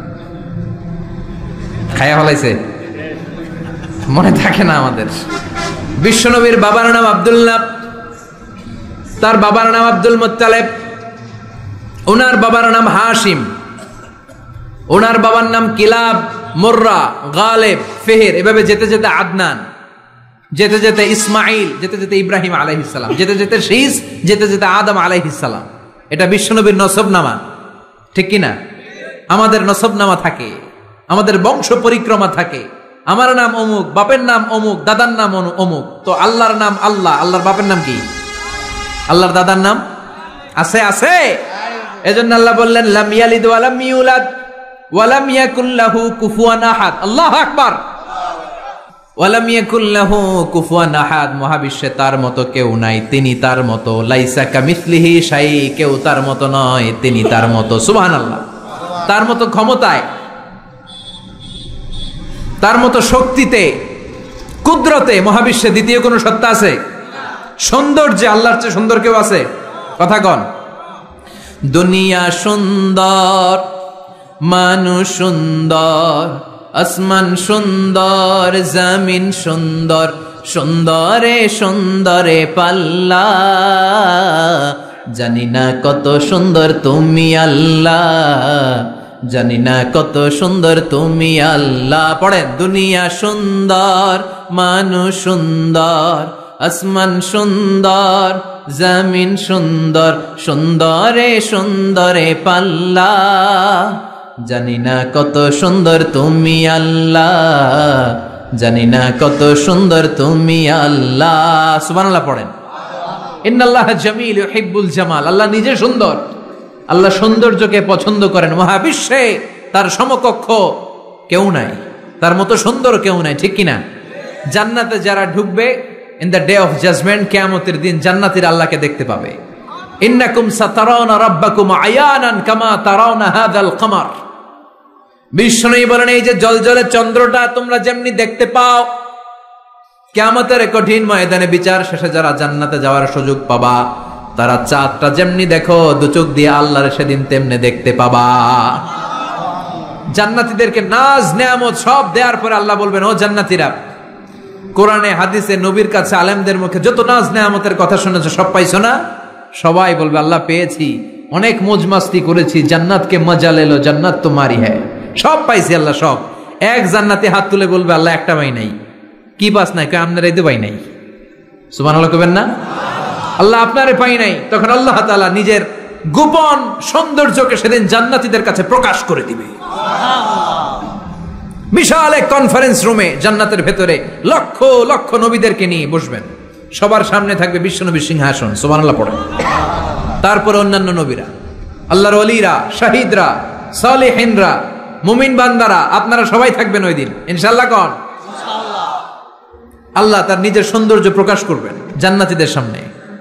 খায়া ফলাইছে, মনে থাকে না আমাদের। বিশ্বনবীর বাবার নাম আব্দুল্লাহ, তার বাবার নাম আব্দুল মুত্তালিব, ওনার বাবার নাম হাশিম, ওনার বাবার নাম কিলাব, মুররা, গালেব, ফেহের, এভাবে যেতে যেতে আদনান, যেতে যেতে ইসমাইল, যেতে যেতে ইব্রাহিম আলাইহিস সালাম, যেতে যেতে শীস, যেতে যেতে আদম আলাইহিস সালাম। এটা বিশ্বনবীর নসবনামা, ঠিক কিনা? আমাদের নসবনামা থাকে, আমাদের বংশ পরিক্রমা থাকে। আমার নাম অমুক, বাপের নাম অমুক, দাদার নাম অমুক। তো আল্লাহর নাম আল্লাহ, আল্লাহর বাপের নাম কি? আল্লাহর দাদার নাম আছে? আছে। এজন্য আল্লাহ বললেন লাম ইয়ালিদ ওয়া লাম ইউলাদ ওয়া লাম ইয়াকুল লাহু কুফুয়ান আহাদ। আল্লাহু আকবার। ওয়া লাম ইয়াকুল লাহু কুফুয়ান আহাদ, মহাবিশ্বে তার মতো কেউ নাই, তিনি তার মতো। লাইসা কামিসলিহি শাই, কেউ তার মতো নয়, তিনি তার মতো। সুবহানাল্লাহ। তার মতো ক্ষমতায়, তার মতো শক্তিতে, কুদরতে মহাবিশ্বে দ্বিতীয় কোন সত্তা আছে? সৌন্দর্যে আল্লাহর চেয়ে সুন্দর কেউ আছে? কথা কন। দুনিয়া সুন্দর, মানুষ সুন্দর, আসমান সুন্দর, জমিন সুন্দর, সুন্দরে সুন্দরে পাল্লা, জানি না কত সুন্দর তুমি আল্লাহ, জানি না কত সুন্দর তুমি আল্লাহ। পড়েন, দুনিয়া সুন্দর, মানুষ সুন্দর, আসমান সুন্দর, জমিন সুন্দর, সুন্দরে সুন্দরে পাল্লা, জানি না কত সুন্দর তুমি আল্লাহ, জানি না কত সুন্দর তুমি আল্লাহ। সুবহানাল্লাহ পড়েন। ইন্নাল্লাহা জামিল ইউহিব্বুল জামাল। আল্লাহ নিজে সুন্দর, আল্লাহ সৌন্দর্যকে পছন্দ করেন। মহাবিশ্বে তার সমকক্ষ কেউ নাই, তার মতো সুন্দর কেউ নাই, ঠিক কিনা? জান্নাতে যারা ঢুকবে in the day of judgment, কিয়ামতের দিন জান্নাতীরা আল্লাহকে দেখতে পাবে। ইন্নাকুম সাতারাউনা রাব্বাকুম আয়ানান কামা তারাউনা হাযাল কমার। বিষ্ণু বলেন, এই যে জলজলে চন্দ্রটা তোমরা যেমনি দেখতে পাও, কিয়ামতের কঠিন ময়দানে বিচার শেষে যারা জান্নাতে যাওয়ার সুযোগ পাবা, তারা চাঁদটা যেমনি দেখো দু চোখ দিয়ে আল্লাহর সেদিন তেমনি দেখতে পাবা। জান্নাতীদেরকে নাজ নেয়ামত সব দেওয়ার পরে আল্লাহ বলবেন, ও জান্নাতীরা, কোরআনে হাদিসে নবীর কাছে আলেমদের মুখে যত নাজ নেয়ামতের কথা শুনেছো সব পাইছো না? সবাই বলবে, আল্লাহ পেয়েছি, অনেক মौज मस्ती করেছি, জান্নাতকে মজা লেলো, জান্নাত তোমারই হ্যায়, সব পাইছি আল্লাহ সব। এক জান্নাতি হাত তুলে বলবে, আল্লাহ একটা পাই নাই। কি পাস নাই? কই আমরাই তো পাই নাই। সুবহানাল্লাহ কইবেন না? আল্লাহ আপনারে পাই নাই। তখন আল্লাহ তাআলা নিজের গোপন সৌন্দর্যকে সেদিন জান্নাতীদের কাছে প্রকাশ করে দিবে। বিশাল এক কনফারেন্স রুমে জান্নাতের ভেতরে লক্ষ লক্ষ নবীদেরকে নিয়ে বসবেন, সবার সামনে থাকবে বিশ্বনবীর সিংহাসন। সুবহানাল্লাহ পড়েন। তারপরে অন্যান্য নবীরা, আল্লাহর ওলিরা, শাহিদরা, সালেহিনরা, মুমিন বান্দারা, আপনারা সবাই থাকবেন ওই দিন ইনশাআল্লাহ। কোন ইনশাআল্লাহ? আল্লাহ তার নিজের সৌন্দর্য প্রকাশ করবেন জান্নাতীদের সামনে।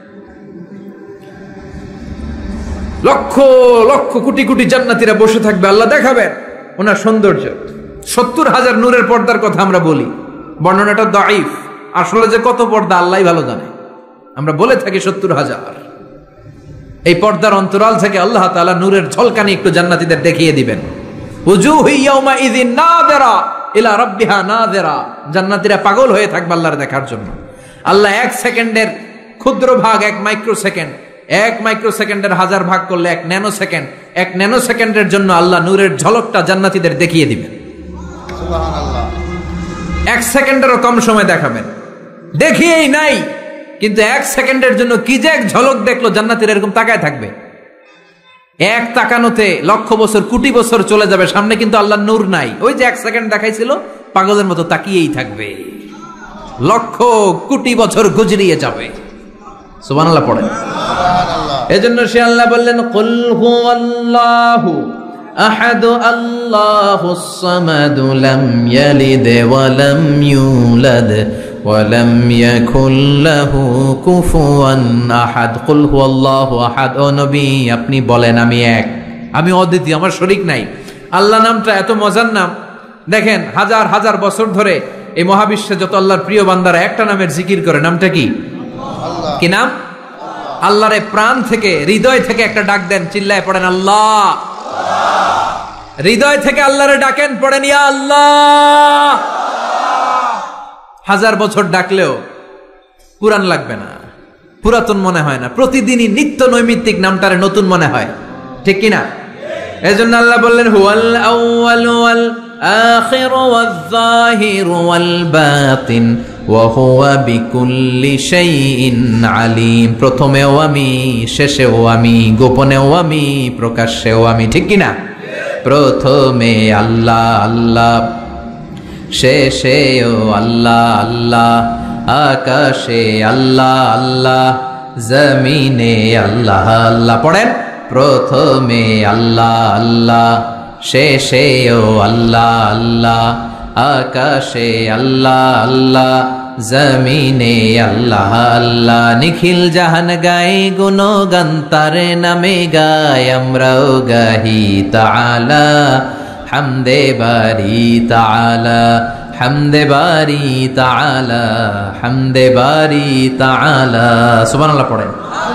লক্ষ লক্ষ কোটি কোটি জান্নাতীরা বসে থাকবে, আল্লাহ দেখাবেন ওনার সৌন্দর্য। 70,000 নূরের পর্দার কথা আমরা বলি, বর্ণনাটা দাঈফ, আসলে যে কত পর্দা আল্লাহই ভালো জানে। আমরা বলে থাকি 70,000। এই পর্দার অন্তরাল থেকে আল্লাহ তাআলা নূরের ঝলকানি একটু জান্নাতীদের দেখিয়ে দিবেন। উজুহু ইয়াউমা ইযিন নাযিরা ইলা রাব্বিহা নাযিরা। জান্নাতীরা পাগল হয়ে থাকবে আল্লাহর দেখার জন্য। আল্লাহ এক সেকেন্ডের ক্ষুদ্র ভাগ, এক মাইক্রো সেকেন্ড, এক মাইক্রো সেকেন্ডের 1000 ভাগ করলে এক ন্যানো সেকেন্ড, এক ন্যানো সেকেন্ডের জন্য আল্লাহ নূরের ঝলকটা জান্নাতীদের দেখিয়ে দিবেন। সুবহানাল্লাহ। এক সেকেন্ডেরও কম সময় দেখাবেন, দেখিয়েই নাই, কিন্তু এক সেকেন্ডের জন্য কি যে এক ঝলক দেখলো, জান্নাতীরা এরকম তাকায় থাকবে। এক তাকানোতে লক্ষ বছর, কোটি বছর চলে যাবে, সামনে কিন্তু আল্লাহর নূর নাই। ওই যে এক সেকেন্ড দেখাইছিল, পাগলের মতো তাকিয়েই থাকবে, লক্ষ কোটি বছর গুজরিয়ে যাবে। সুবহানাল্লাহ পড়েন। এজন্য সে আল্লাহ বললেন, কুল হুয়াল্লাহু আহাদ আল্লাহুস সামাদ লাম ইয়ালিদ ওয়া লাম ইউলাদ ওয়া লাম ইয়াকুল লাহু কুফুয়ান আহাদ। কুল হুয়াল্লাহু আহাদ। ও নবী, আপনি বলেন আমি এক, আমি অদ্বিতীয়, আমার শরীক নাই। আল্লাহ নামটা এত মজার নাম, দেখেন হাজার হাজার বছর ধরে এই মহাবিশ্বে যত আল্লাহর প্রিয় বান্দারা একটা নামের জিকির করে, নামটা কি? কি নাম? আল্লাহরে প্রাণ থেকে হৃদয় থেকে একটা ডাক দেন, চিল্লায় পড়েন আল্লাহ। হৃদয় থেকে আল্লাহরে ডাকেন, পড়েন ইয়া আল্লাহ। হাজার বছর ডাকলেও পুরান লাগবে না, পুরাতন মনে হয় না, প্রতিদিনই নিত্য নৈমিত্তিক নামটারে নতুন মনে হয়, ঠিক কিনা? এজন্য আল্লাহ বললেন হুয়াল আউয়াল ওয়াল আখির ওয়াল যাহির ওয়াল বাতিন ওয়া হুয়া বিকুল্লি শাইইন আলিম। প্রথমেও আমি, শেষেও আমি, গোপনেও আমি, প্রকাশ্যেও আমি, ঠিক কিনা? প্রথমে আল্লাহ আল্লাহ, শেষেও আল্লাহ আল্লাহ, আকাশে আল্লাহ আল্লাহ, জমিনে আল্লাহ আল্লাহ। পড়েন, প্রথমে আল্লাহ আল্লাহ, শেষেও আল্লাহ আল্লাহ, আকাশে আল্লাহ আল্লাহ, জমিনে আল্লাহ আল্লাহ। নিখিল জাহান গায়ে গুণগান তারে নামে গায়, আমরাও গাহি তাআলা হামদে বারি তাআলা, হামদে বারি তাআলা, হামদে বারি তাআলা। সুবহানাল্লাহ পড়েন।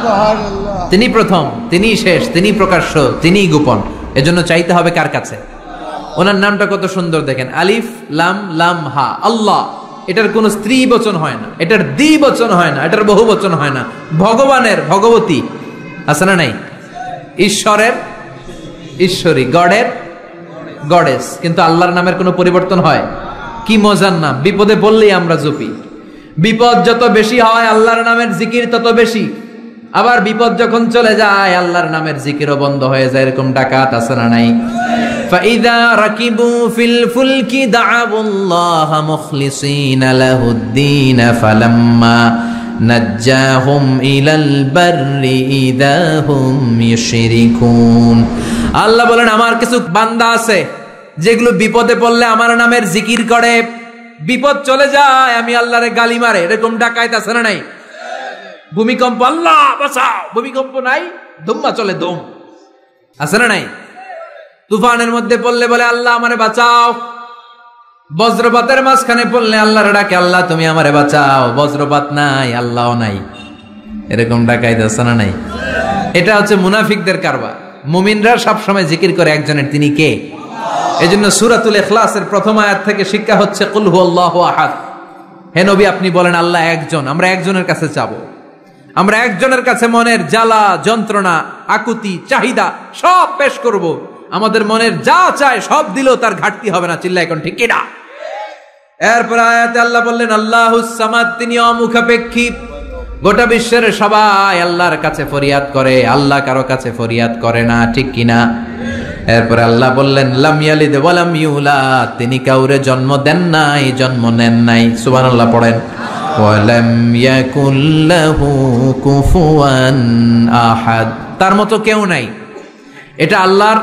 তিনি প্রথম, তিনি শেষ, তিনি প্রকাশ্য, তিনি গোপন। এজন্য চাইতে হবে কার কাছে? ওনার নামটা কত সুন্দর দেখেন, আলিফ লাম লাম হা, আল্লাহ। এটার কোনো স্ত্রী বচন হয় না, এটার দ্বিবচন হয় না, এটার বহু বচন হয় না। ভগবানের ভগবতী আছে না নাই? ঈশ্বরের ঈশ্বরী, গডের গডেস। কিন্তু আল্লাহর নামের কোনো পরিবর্তন হয়? কি মজার নাম! বিপদে পড়লেই আমরা জপি। বিপদ যত বেশি হয় আল্লাহর নামের জিকির তত বেশি। আবার বিপদ যখন চলে যায় আল্লাহর নামের জিকিরও বন্ধ হয়ে যায়। এরকম ডাকাত আছে না নাই? ফাইদা রাকিবু ফিল ফুলকি দাআবুল্লাহ মুখলিসিনা লাহুদ্দিন ফালাম্মা নাজ্জাহুম ইলাল বাররি ইদাহুম ইউশরিকুন। আল্লাহ বলেন আমার কিছু বান্দা আছে যেগুলো বিপদে পড়লে আমার নামের জিকির করে, বিপদ চলে যায় আমি আল্লাহরে গালি মারে। এরকম ডাকাত আছে না নাই? ভূমিকম্প, আল্লাহ বাঁচাও, ভূমিকম্প নাই, ধুম্মা চলে দম, আছে না নাই? তুফানের মধ্যে পড়লে বলে আল্লাহ আমারে বাঁচাও। বজ্রপাতের মাঝখানে পড়লে আল্লাহর ডাকে, আল্লাহ তুমি আমারে বাঁচাও। বজ্রপাত নাই, আল্লাহও নাই। এরকম ডাকাইতে আছে না নাই? এটা হচ্ছে মুনাফিকদের কারবার। মুমিনরা সবসময় জিকির করে একজনের, তিনি কে? এজন্য সূরাতুল ইখলাসের প্রথম আয়াত থেকে শিক্ষা হচ্ছে কুল হুয়াল্লাহু আহাদ। হে নবী আপনি বলেন আল্লাহ একজন, আমরা একজনের কাছে চাবো। আমরা একজনের কাছে মনের জ্বালা যন্ত্রণা আকুতি চাহিদা সব পেশ করব। আমাদের মনের যা চায় সব দিলেও তার ঘাটতি হবে না। চিল্লা এখন ঠিক কিনা? এরপর আয়াতে আল্লাহ বললেন আল্লাহুস সামাদ, তিনি অমুখাপেক্ষী। গোটা বিশ্বের সবাই আল্লাহর কাছে ফরিয়াদ করে, আল্লাহ কারো কাছে ফরিয়াদ করে না, ঠিক কিনা? এরপর আল্লাহ বললেন লাম ইয়ালিদ ওয়া লাম ইউলাদ, তিনি কাউরে জন্ম দেন নাই, জন্ম নেন নাই। সুবহানাল্লাহ পড়েন। ওয়া লাম ইয়াকুল লাহু কুফুয়ান আহাদ, তার মতো কেউ নাই। এটা আল্লাহর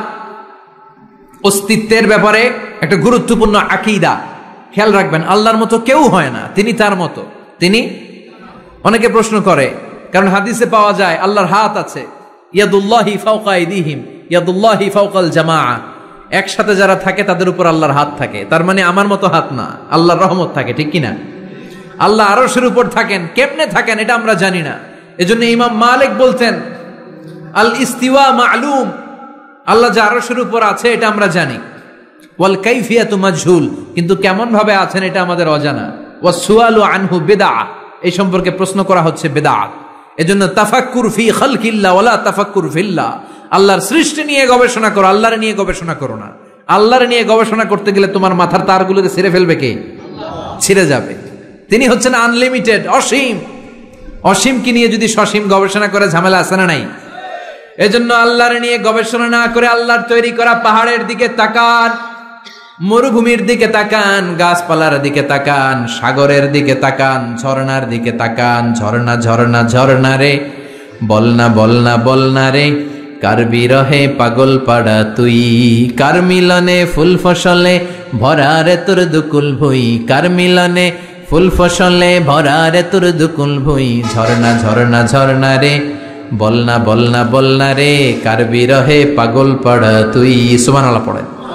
অস্তিত্বের ব্যাপারে একটা গুরুত্বপূর্ণ আকীদা। খেয়াল রাখবেন, আল্লাহর মতো কেউ হয় না, তিনি তার মতো। তিনি, অনেকে প্রশ্ন করে, কারণ হাদিসে পাওয়া যায় আল্লাহর হাত আছে, ইয়াদুল্লাহি ফাওকা আইদিহিম ইয়াদুল্লাহি ফাওকাল জামাআ, একসাথে যারা থাকে তাদের উপর আল্লাহর হাত থাকে। তার মানে আমার মতো হাত না, আল্লাহর রহমত থাকে, ঠিক কিনা? আল্লাহ আরশের উপর থাকেন, কেমনে থাকেন এটা আমরা জানি না। এজন্য ইমাম মালিক বলতেন আল ইস্তিওয়া মা'লুম, আল্লাহ যে আরশের উপর আছে এটা আমরা জানি। ওয়াল কাইফিয়াতু মাজহুল, কিন্তু কেমন ভাবে আছেন এটা আমাদের অজানা। ওয়াস সুআলু আনহু বিদআহ, এই সম্পর্কে প্রশ্ন করা হচ্ছে বিদআত। এজন্য তাফাক্কুর ফি খালকিল্লাহ ওয়ালা তাফাক্কুর ফিল্লাহ, আল্লাহর সৃষ্টি নিয়ে গবেষণা করো, আল্লাহর নিয়ে গবেষণা করো না। আল্লাহর নিয়ে গবেষণা করতে গেলে তোমার মাথার তারগুলোকে ছিঁড়ে ফেলবে কে? ছিঁড়ে যাবে। তিনি হচ্ছেন আনলিমিটেড, অসীম। অসীমকে নিয়ে যদি সসীম গবেষণা করে ঝামেলা আছে না নাই? এজন্য আল্লাহর নিয়ে গবেষণা না করে আল্লাহর তৈরি করা পাহাড়ের দিকে তাকান, মরুভূমির দিকে তাকান, গাছপালার দিকে তাকান, সাগরের দিকে তাকান, ঝর্ণার দিকে তাকান। ঝর্ণা ঝর্ণা ঝর্ণা রে, বলনা বলনা বলনা রে, কার বিরহে পাগল পাড়া তুই, কার মিলনে ফুল ফসলে ভরা রে তোর দুকুল ভুই, কার মিলনে ফুল ফসলে ভরা রে তোর দুকুল ভুই। ঝর্ণা ঝর্ণা ঝর্ণা রে, বলনা বলনা বলনা রে, কার বিরহে পাগল পাড়া তুই। সুবহানাল্লাহ পড়ে।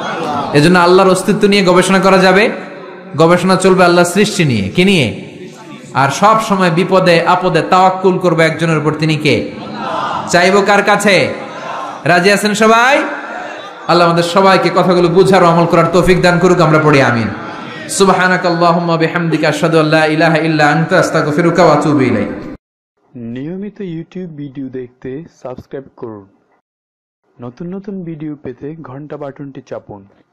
এজন্য আল্লাহর অস্তিত্ব নিয়ে গবেষণা করা যাবে, গবেষণা চলবে আল্লাহর সৃষ্টি নিয়ে, কি নিয়ে? আর সব সময় বিপদে আপদে তাওয়াক্কুল করবে একজনের উপর, তিনি কে? চাইবো কার কাছে? রাজি আছেন সবাই? আল্লাহ আমাদের সবাইকে কথাগুলো বুঝার ও আমল করার তৌফিক দান করুক, আমরা পড়ি আমিন। সুবহানাকাল্লাহুম্মা বিহামদিকা আশহাদু আল্লা ইলাহা ইল্লা আনতা আস্তাগফিরুকা ওয়া আতুবু ইলাইক। নিয়মিত ইউটিউব ভিডিও দেখতে সাবস্ক্রাইব করুন। নতুন নতুন ভিডিও পেতে ঘন্টা বাটনটি চাপুন।